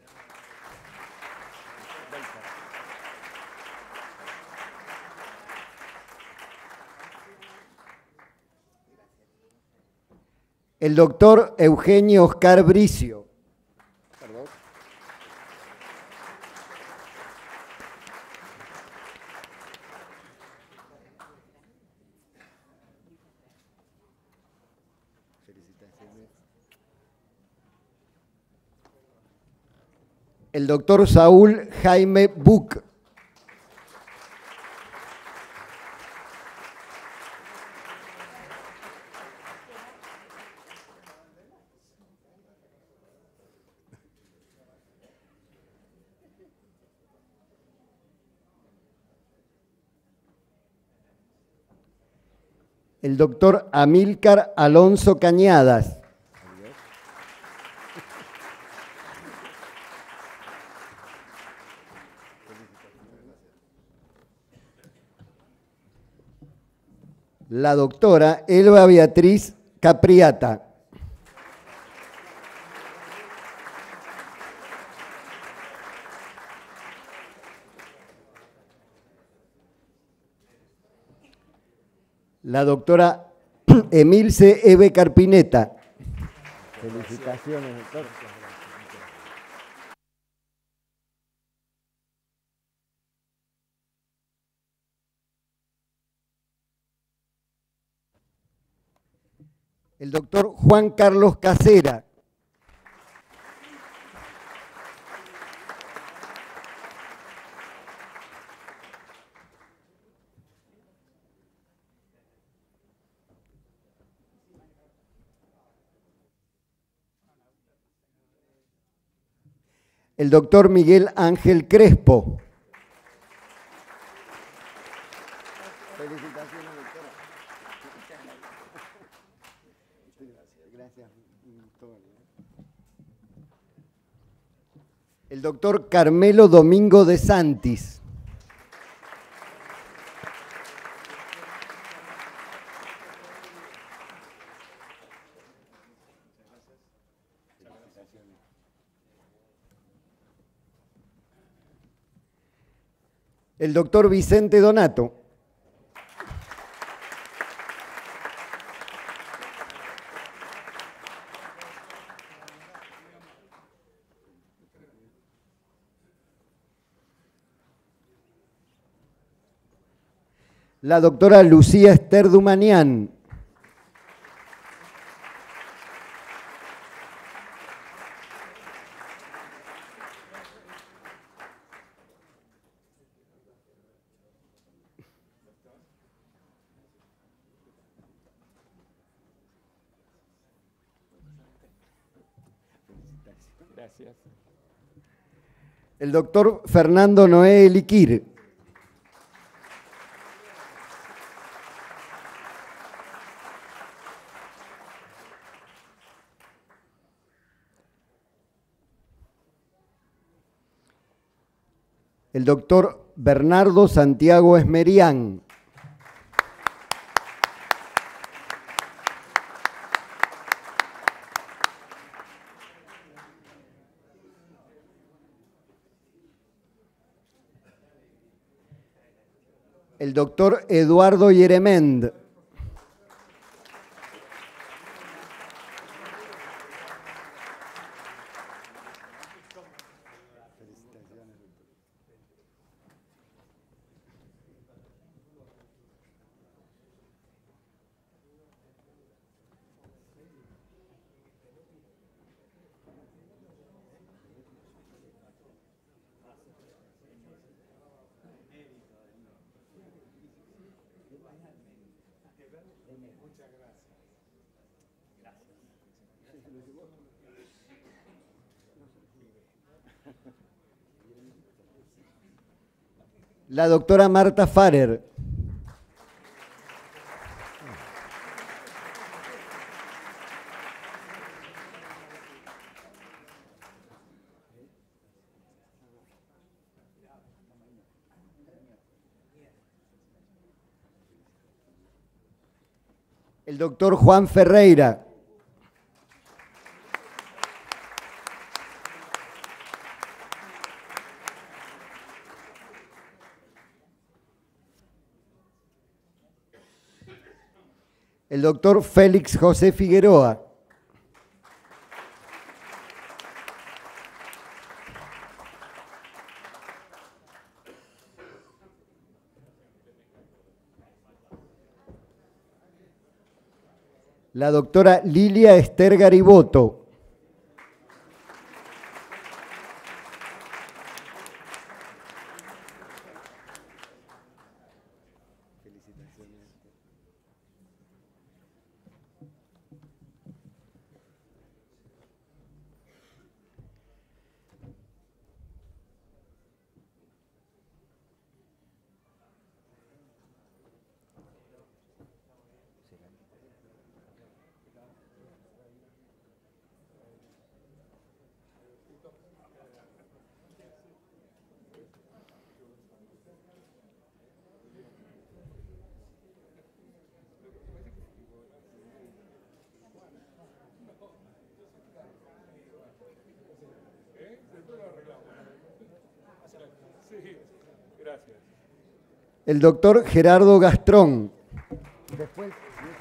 El doctor Eugenio Oscar Bricio. Perdón. El doctor Saúl Jaime Buc. El doctor Amílcar Alonso Cañadas. La doctora Elba Beatriz Capriata. La doctora Emilce Eve Carpineta. Felicitaciones, doctor. El doctor Juan Carlos Casera. El doctor Miguel Ángel Crespo. El doctor Carmelo Domingo de Santis. El doctor Vicente Donato. La doctora Lucía Esther Dumanián. Gracias. El doctor Fernando Noé Eliquir. El doctor Bernardo Santiago Esmerián. El doctor Eduardo Yeremend. La doctora Marta Farer. El doctor Juan Ferreira. El doctor Félix José Figueroa. La doctora Lilia Esther Gariboto. El doctor Gerardo Gastrón. Después,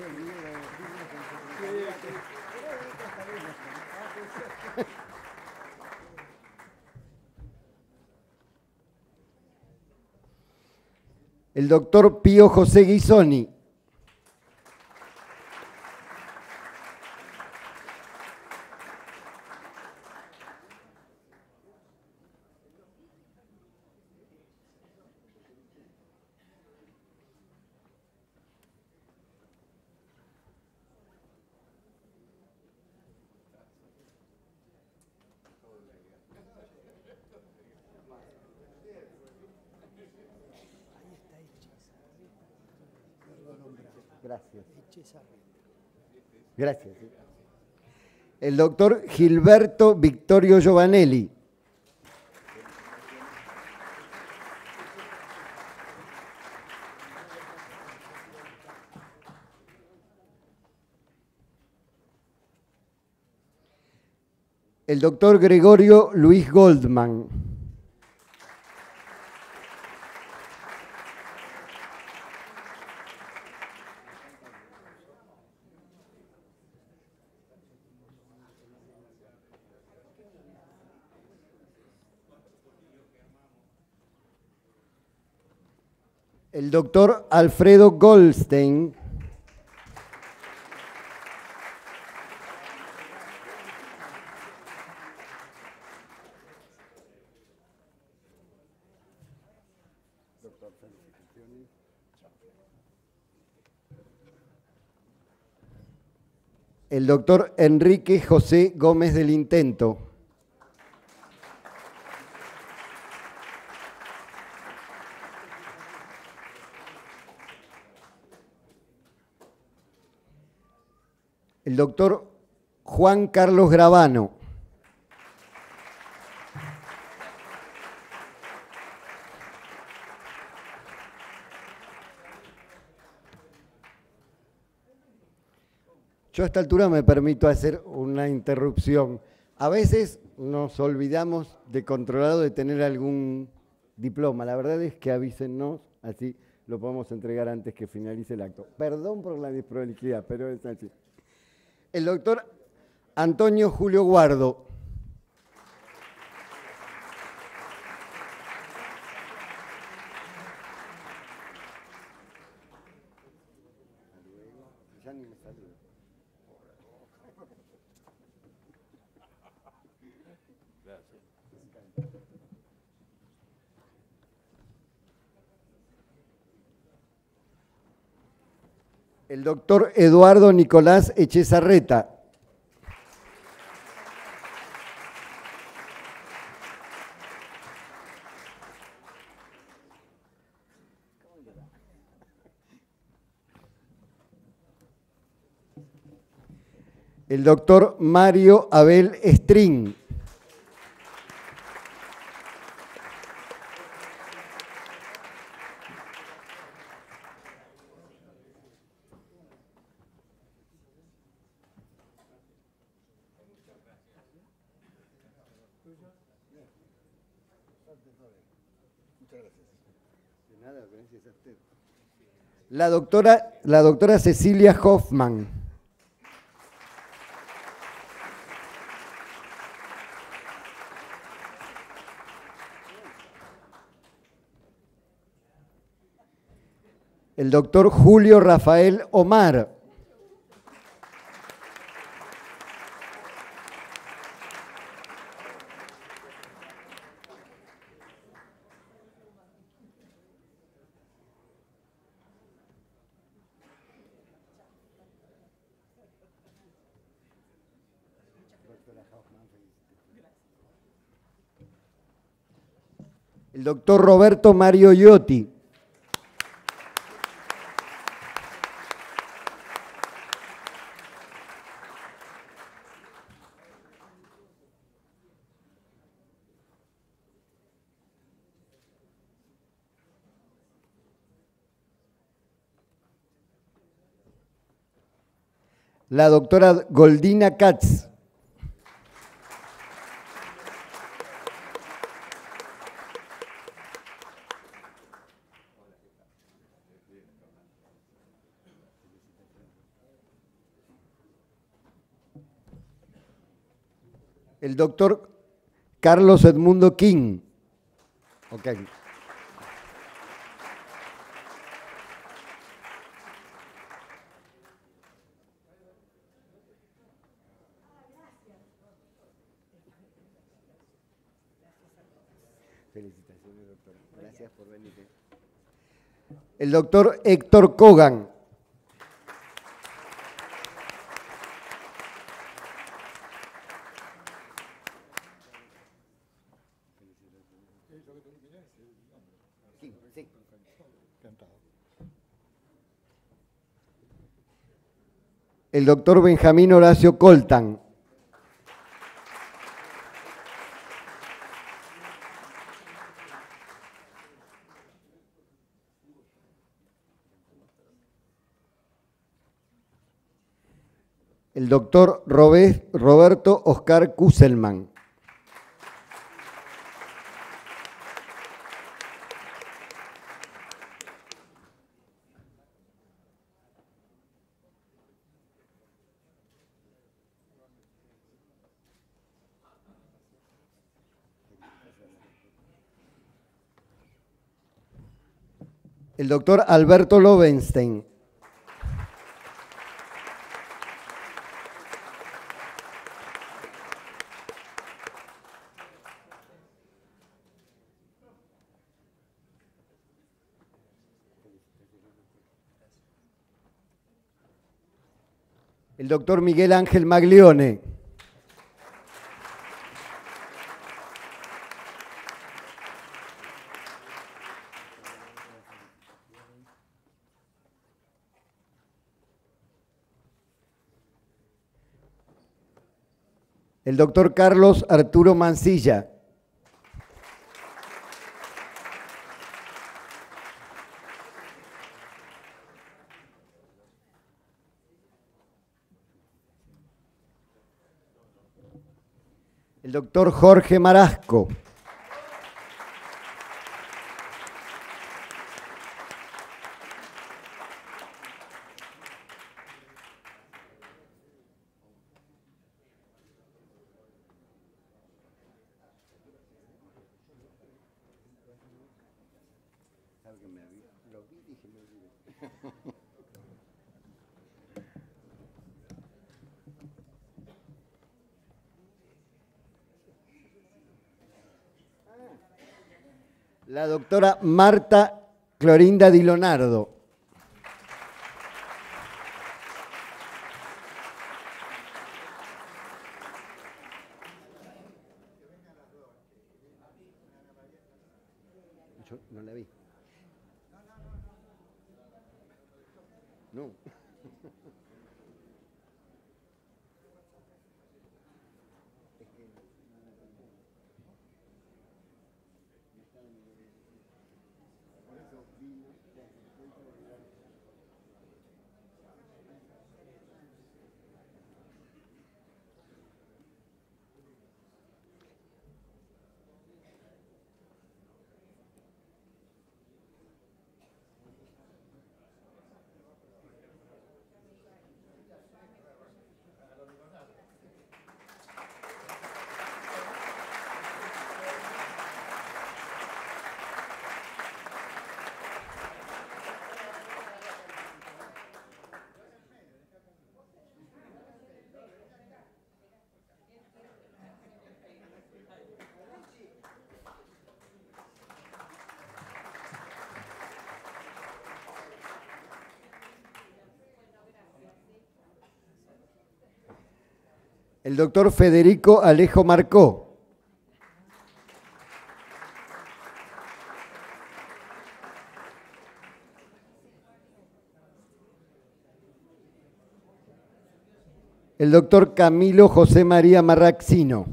el doctor Pío José Guisoni. Gracias. Gracias. El doctor Gilberto Victorio Giovanelli. El doctor Gregorio Luis Goldman. El doctor Alfredo Goldstein. El doctor Enrique José Gómez del Intento. El doctor Juan Carlos Gravano. Yo a esta altura me permito hacer una interrupción. A veces nos olvidamos de controlar o de tener algún diploma. La verdad es que avísennos, así lo podemos entregar antes que finalice el acto. Perdón por la desprolijidad, pero es así. El doctor Antonio Julio Guardo. El doctor Eduardo Nicolás Echezarreta. El doctor Mario Abel String. La doctora, la doctora Cecilia Hoffman. El doctor Julio Rafael Omar. El doctor Roberto Mario Iotti. La doctora Goldina Katz. El doctor Carlos Edmundo King. Okay. Felicitaciones, doctor. Gracias por venir. El doctor Héctor Kogan. El doctor Benjamín Horacio Coltan. El doctor Roberto Oscar Kusselman. El doctor Alberto Lovenstein. El doctor Miguel Ángel Maglione. El doctor Carlos Arturo Mancilla. El doctor Jorge Marasco. La doctora Marta Clorinda Di Leonardo. Yo no la vi. No. El doctor Federico Alejo Marcó. El doctor Camilo José María Marraxino.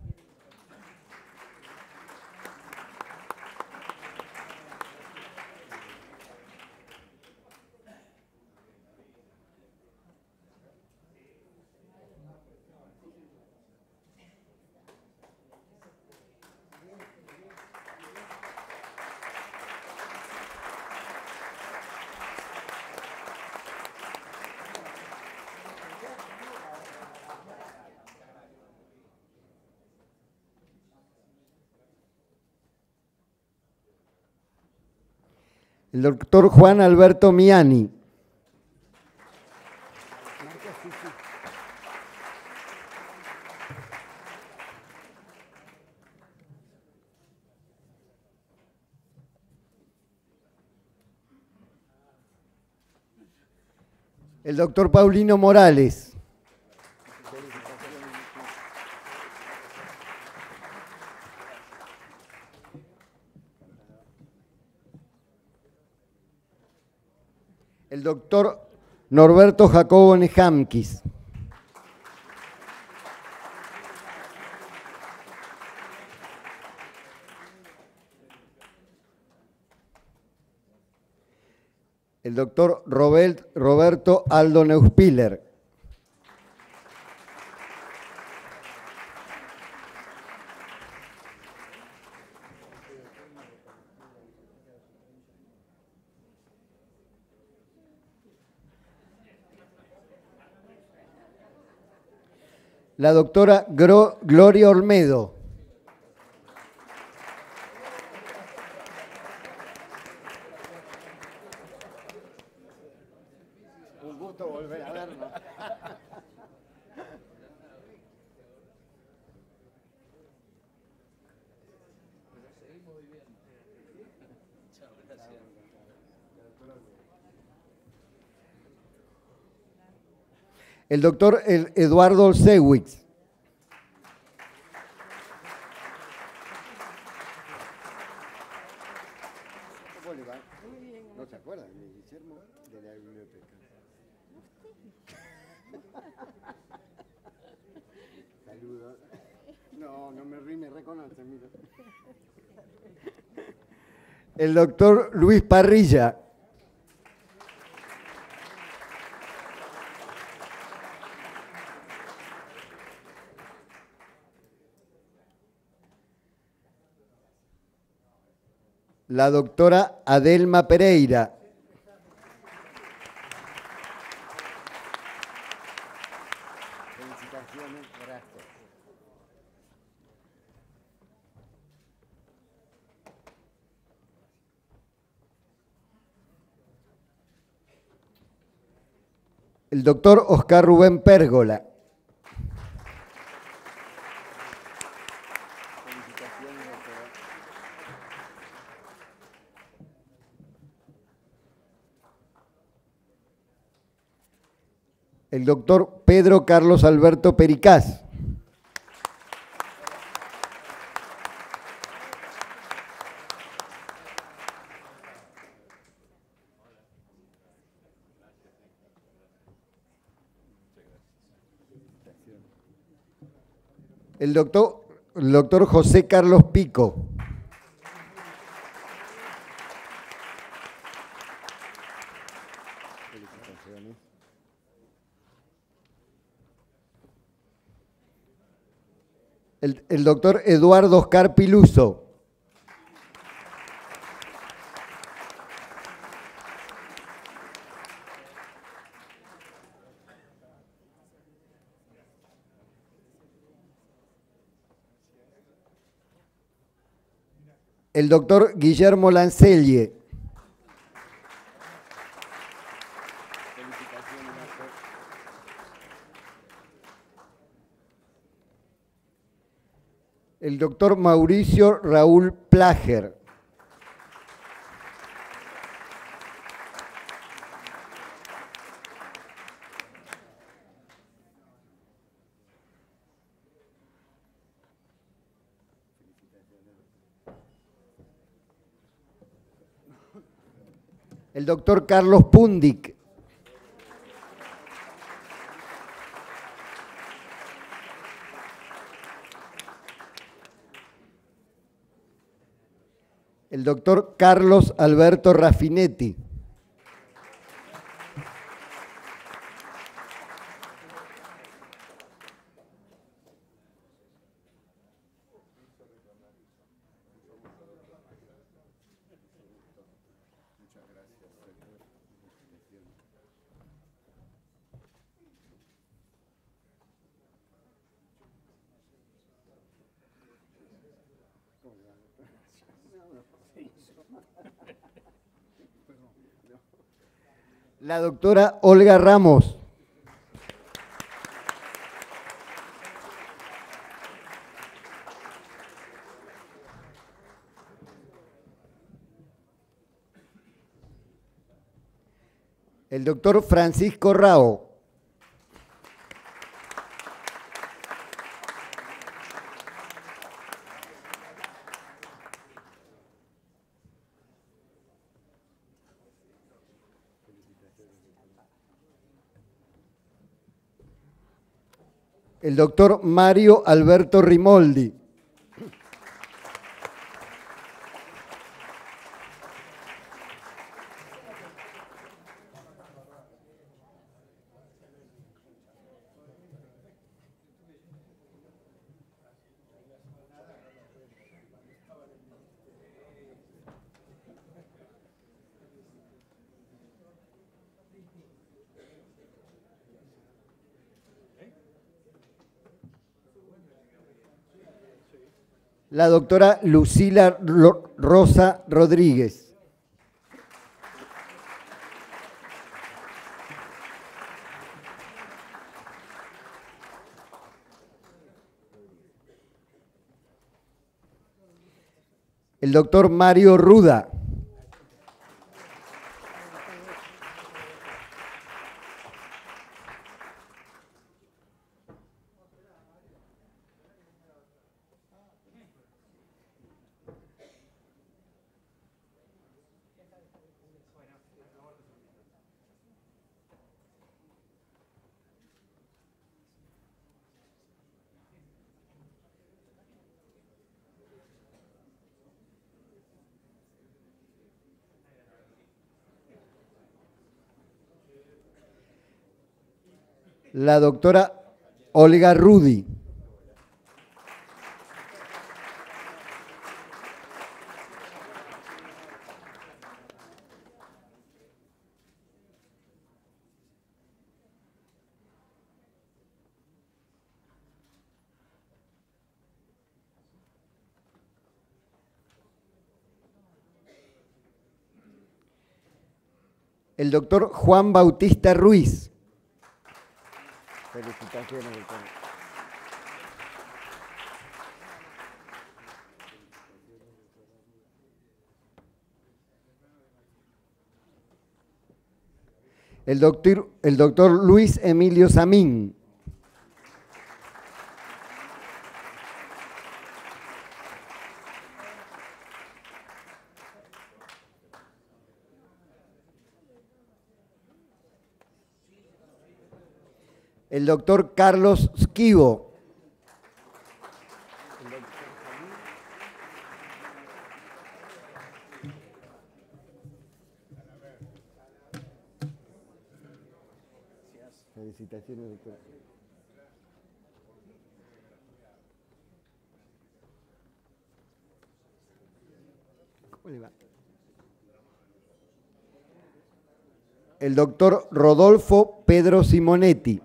El doctor Juan Alberto Miani. El doctor Paulino Morales. El doctor Norberto Jacobo Nejamquis. El doctor Robert, Roberto Aldo Neuspiller. La doctora Gro- Gloria Olmedo. Un gusto volver a verlo. El doctor Eduardo Sewix. ¿Cómo le va? ¿No se acuerdan de Guillermo de la biblioteca? Saludos. No, no me rí, me reconoce, mira. El doctor Luis Parrilla. La doctora Adelma Pereira. Felicitaciones, gracias. El doctor Oscar Rubén Pérgola. Felicitaciones, doctora. El doctor Pedro Carlos Alberto Pericaz. El doctor, el doctor José Carlos Pico. Felicitaciones. El, el doctor Eduardo Oscar Piluso. El doctor Guillermo Lancelle. Felicitaciones, doctor. El doctor Mauricio Raúl Plager. El doctor Carlos Pundic. El doctor Carlos Alberto Raffinetti. La doctora Olga Ramos. El doctor Francisco Rao. El doctor Mario Alberto Rimoldi. La doctora Lucila Rosa Rodríguez. El doctor Mario Ruda. La doctora Olga Rudi. El doctor Juan Bautista Ruiz. Felicitaciones, doctor. El doctor, el doctor Luis Emilio Samín. El doctor Carlos Esquivo. Felicitaciones, doctor. ¿Cómo le va? El doctor Rodolfo Pedro Simonetti.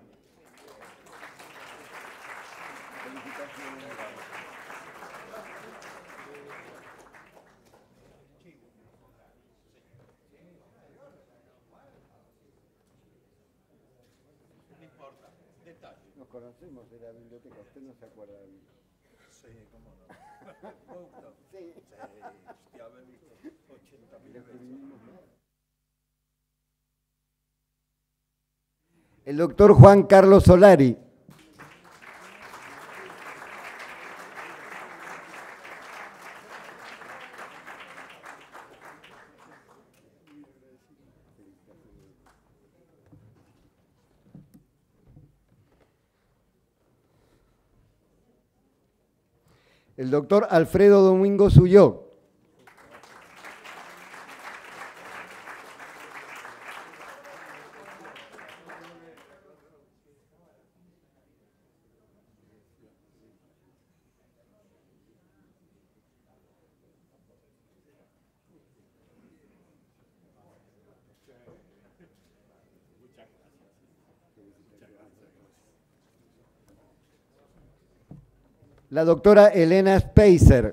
Nos conocemos de la biblioteca, usted no se acuerda de mí. Sí, cómo no. Sí. Sí, ya me he visto ochenta mil veces. El doctor Juan Carlos Solari. El doctor Alfredo Domingo Suyó. La doctora Elena Spacer.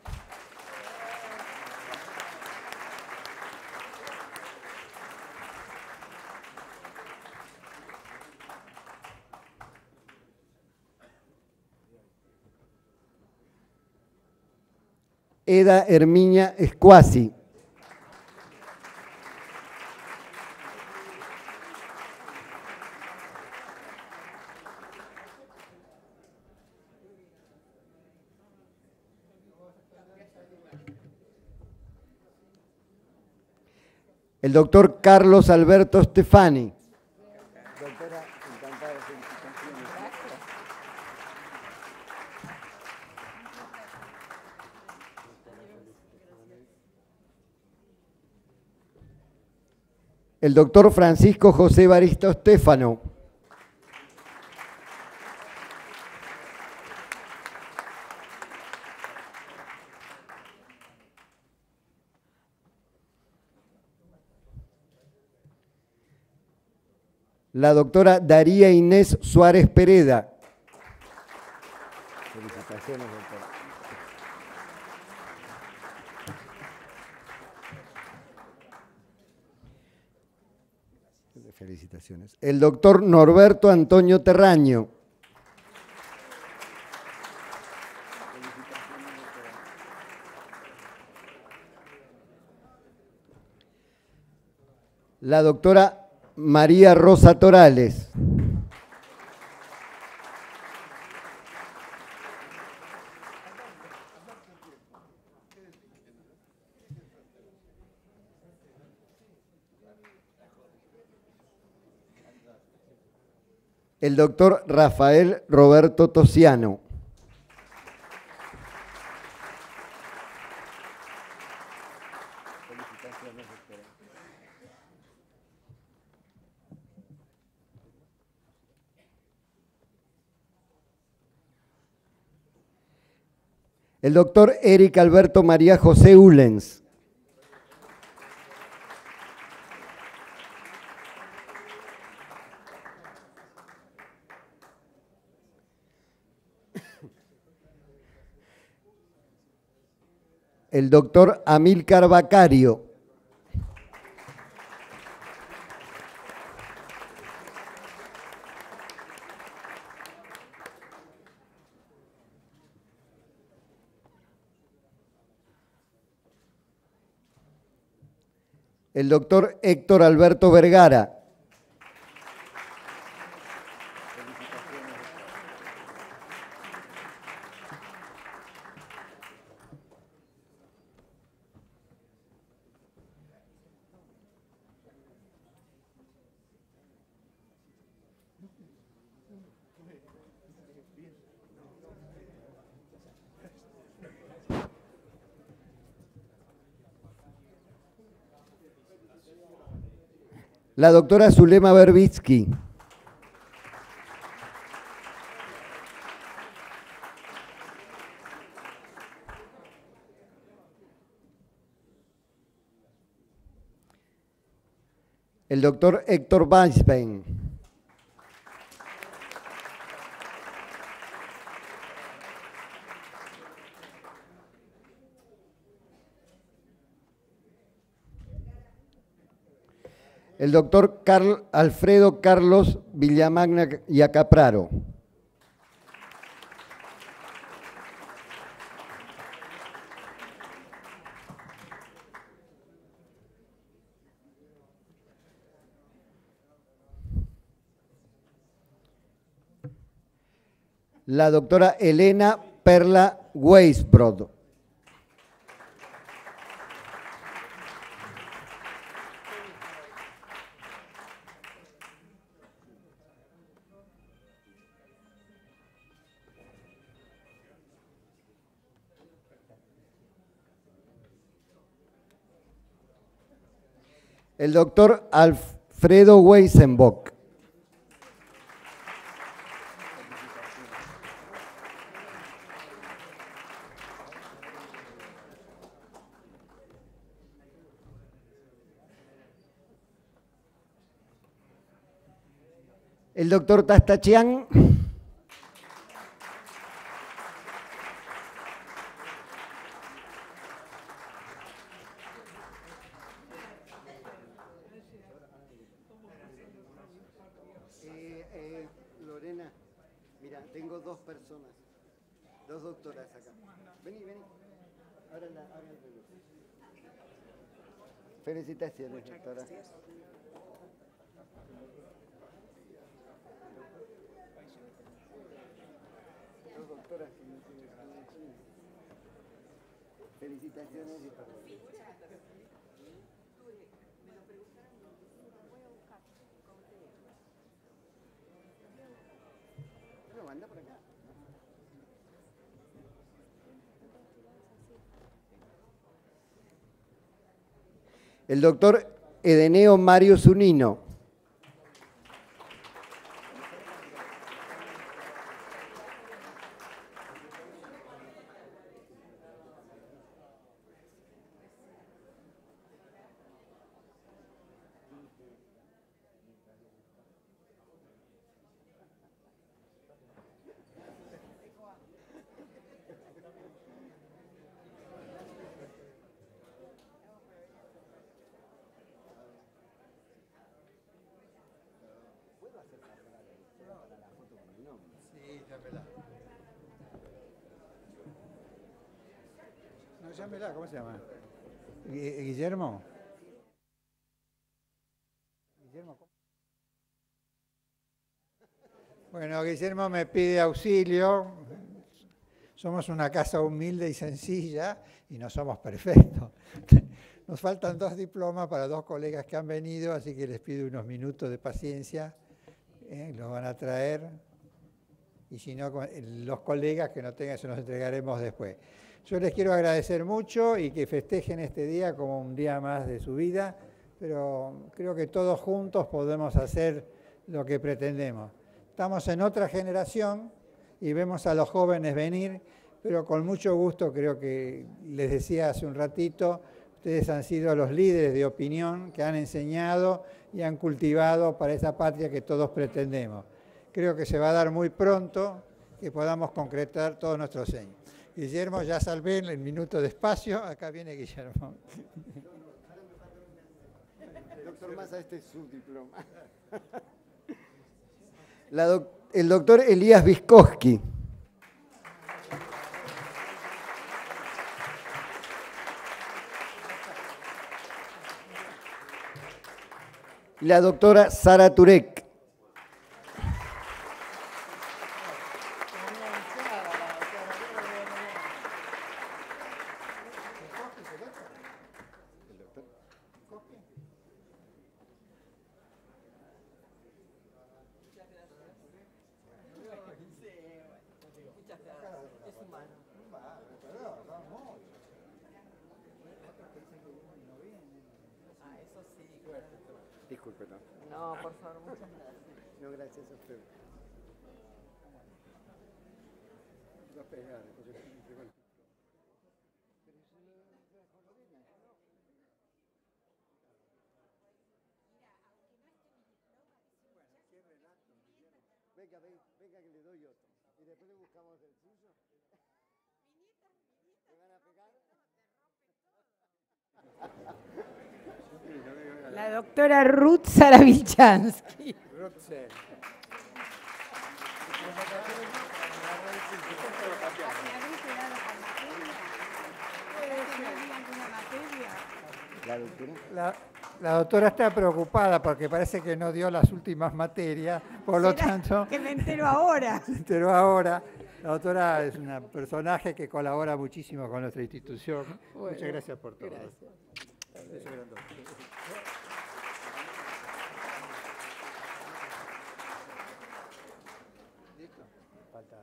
Eda Herminia Esquasi. El doctor Carlos Alberto Stefani. Doctora, encantada, felicitaciones. El doctor Francisco José Baristo Stefano. La doctora Daría Inés Suárez Pereda. Felicitaciones, doctora. felicitaciones. El doctor Norberto Antonio Terraño. La doctora María Rosa Torales. El doctor Rafael Roberto Tosiano. El doctor Eric Alberto María José Ullens. El doctor Amílcar Bacario. El doctor Héctor Alberto Vergara. La doctora Zulema Berbitsky. El doctor Héctor Weisbein. El doctor Carl, Alfredo Carlos Villamagna y Acapraro. La doctora Elena Perla Weisbrod. El doctor Alfredo Weisenbock. El doctor Tastachian. Eh, eh, Lorena, mira, tengo dos personas, dos doctoras acá. Vení, vení. Ahora la, ahora la Felicitaciones, doctora. Dos doctoras. Felicitaciones y perdón. Lo manda por acá. El doctor Edeneo Mario Zunino. Sí, llámela. No, llámela, ¿cómo se llama? Guillermo. Guillermo, ¿cómo? Bueno, Guillermo me pide auxilio. Somos una casa humilde y sencilla y no somos perfectos. Nos faltan dos diplomas para dos colegas que han venido, así que les pido unos minutos de paciencia. ¿eh? Los van a traer. Y si no, los colegas que no tengan, se los entregaremos después. Yo les quiero agradecer mucho y que festejen este día como un día más de su vida, pero creo que todos juntos podemos hacer lo que pretendemos. Estamos en otra generación y vemos a los jóvenes venir, pero con mucho gusto, creo que les decía hace un ratito, ustedes han sido los líderes de opinión que han enseñado y han cultivado para esa patria que todos pretendemos. Creo que se va a dar muy pronto que podamos concretar todos nuestros sueños. Guillermo, ya salvé el minuto de espacio, acá viene Guillermo. Doctor Massa, este es su diploma. La doc- el doctor Elías Vyskoski. La doctora Sara Turek. Disculpe, no. No, por favor, muchas gracias. No, gracias a usted. Va a pegar, porque se me entregó el Venga, venga, venga que le doy otro. Y después le buscamos el suyo. ¿Me van a pegar? La doctora Ruth Saravilchansky. La doctora. La, la doctora está preocupada porque parece que no dio las últimas materias, por lo tanto... Que me entero ahora. Se enteró ahora. La doctora es un personaje que colabora muchísimo con nuestra institución. Bueno, muchas gracias por todo. Gracias. ¿Listo? Falta...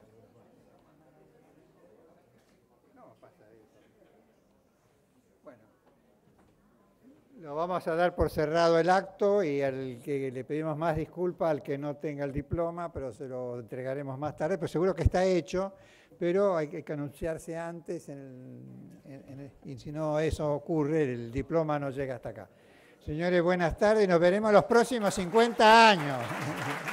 No, pasa eso. Bueno. Lo vamos a dar por cerrado el acto y al que le pedimos más disculpas al que no tenga el diploma, pero se lo entregaremos más tarde, pero seguro que está hecho, pero hay que anunciarse antes en el, en, en el, y si no eso ocurre, el diploma no llega hasta acá. Señores, buenas tardes y nos veremos los próximos cincuenta años.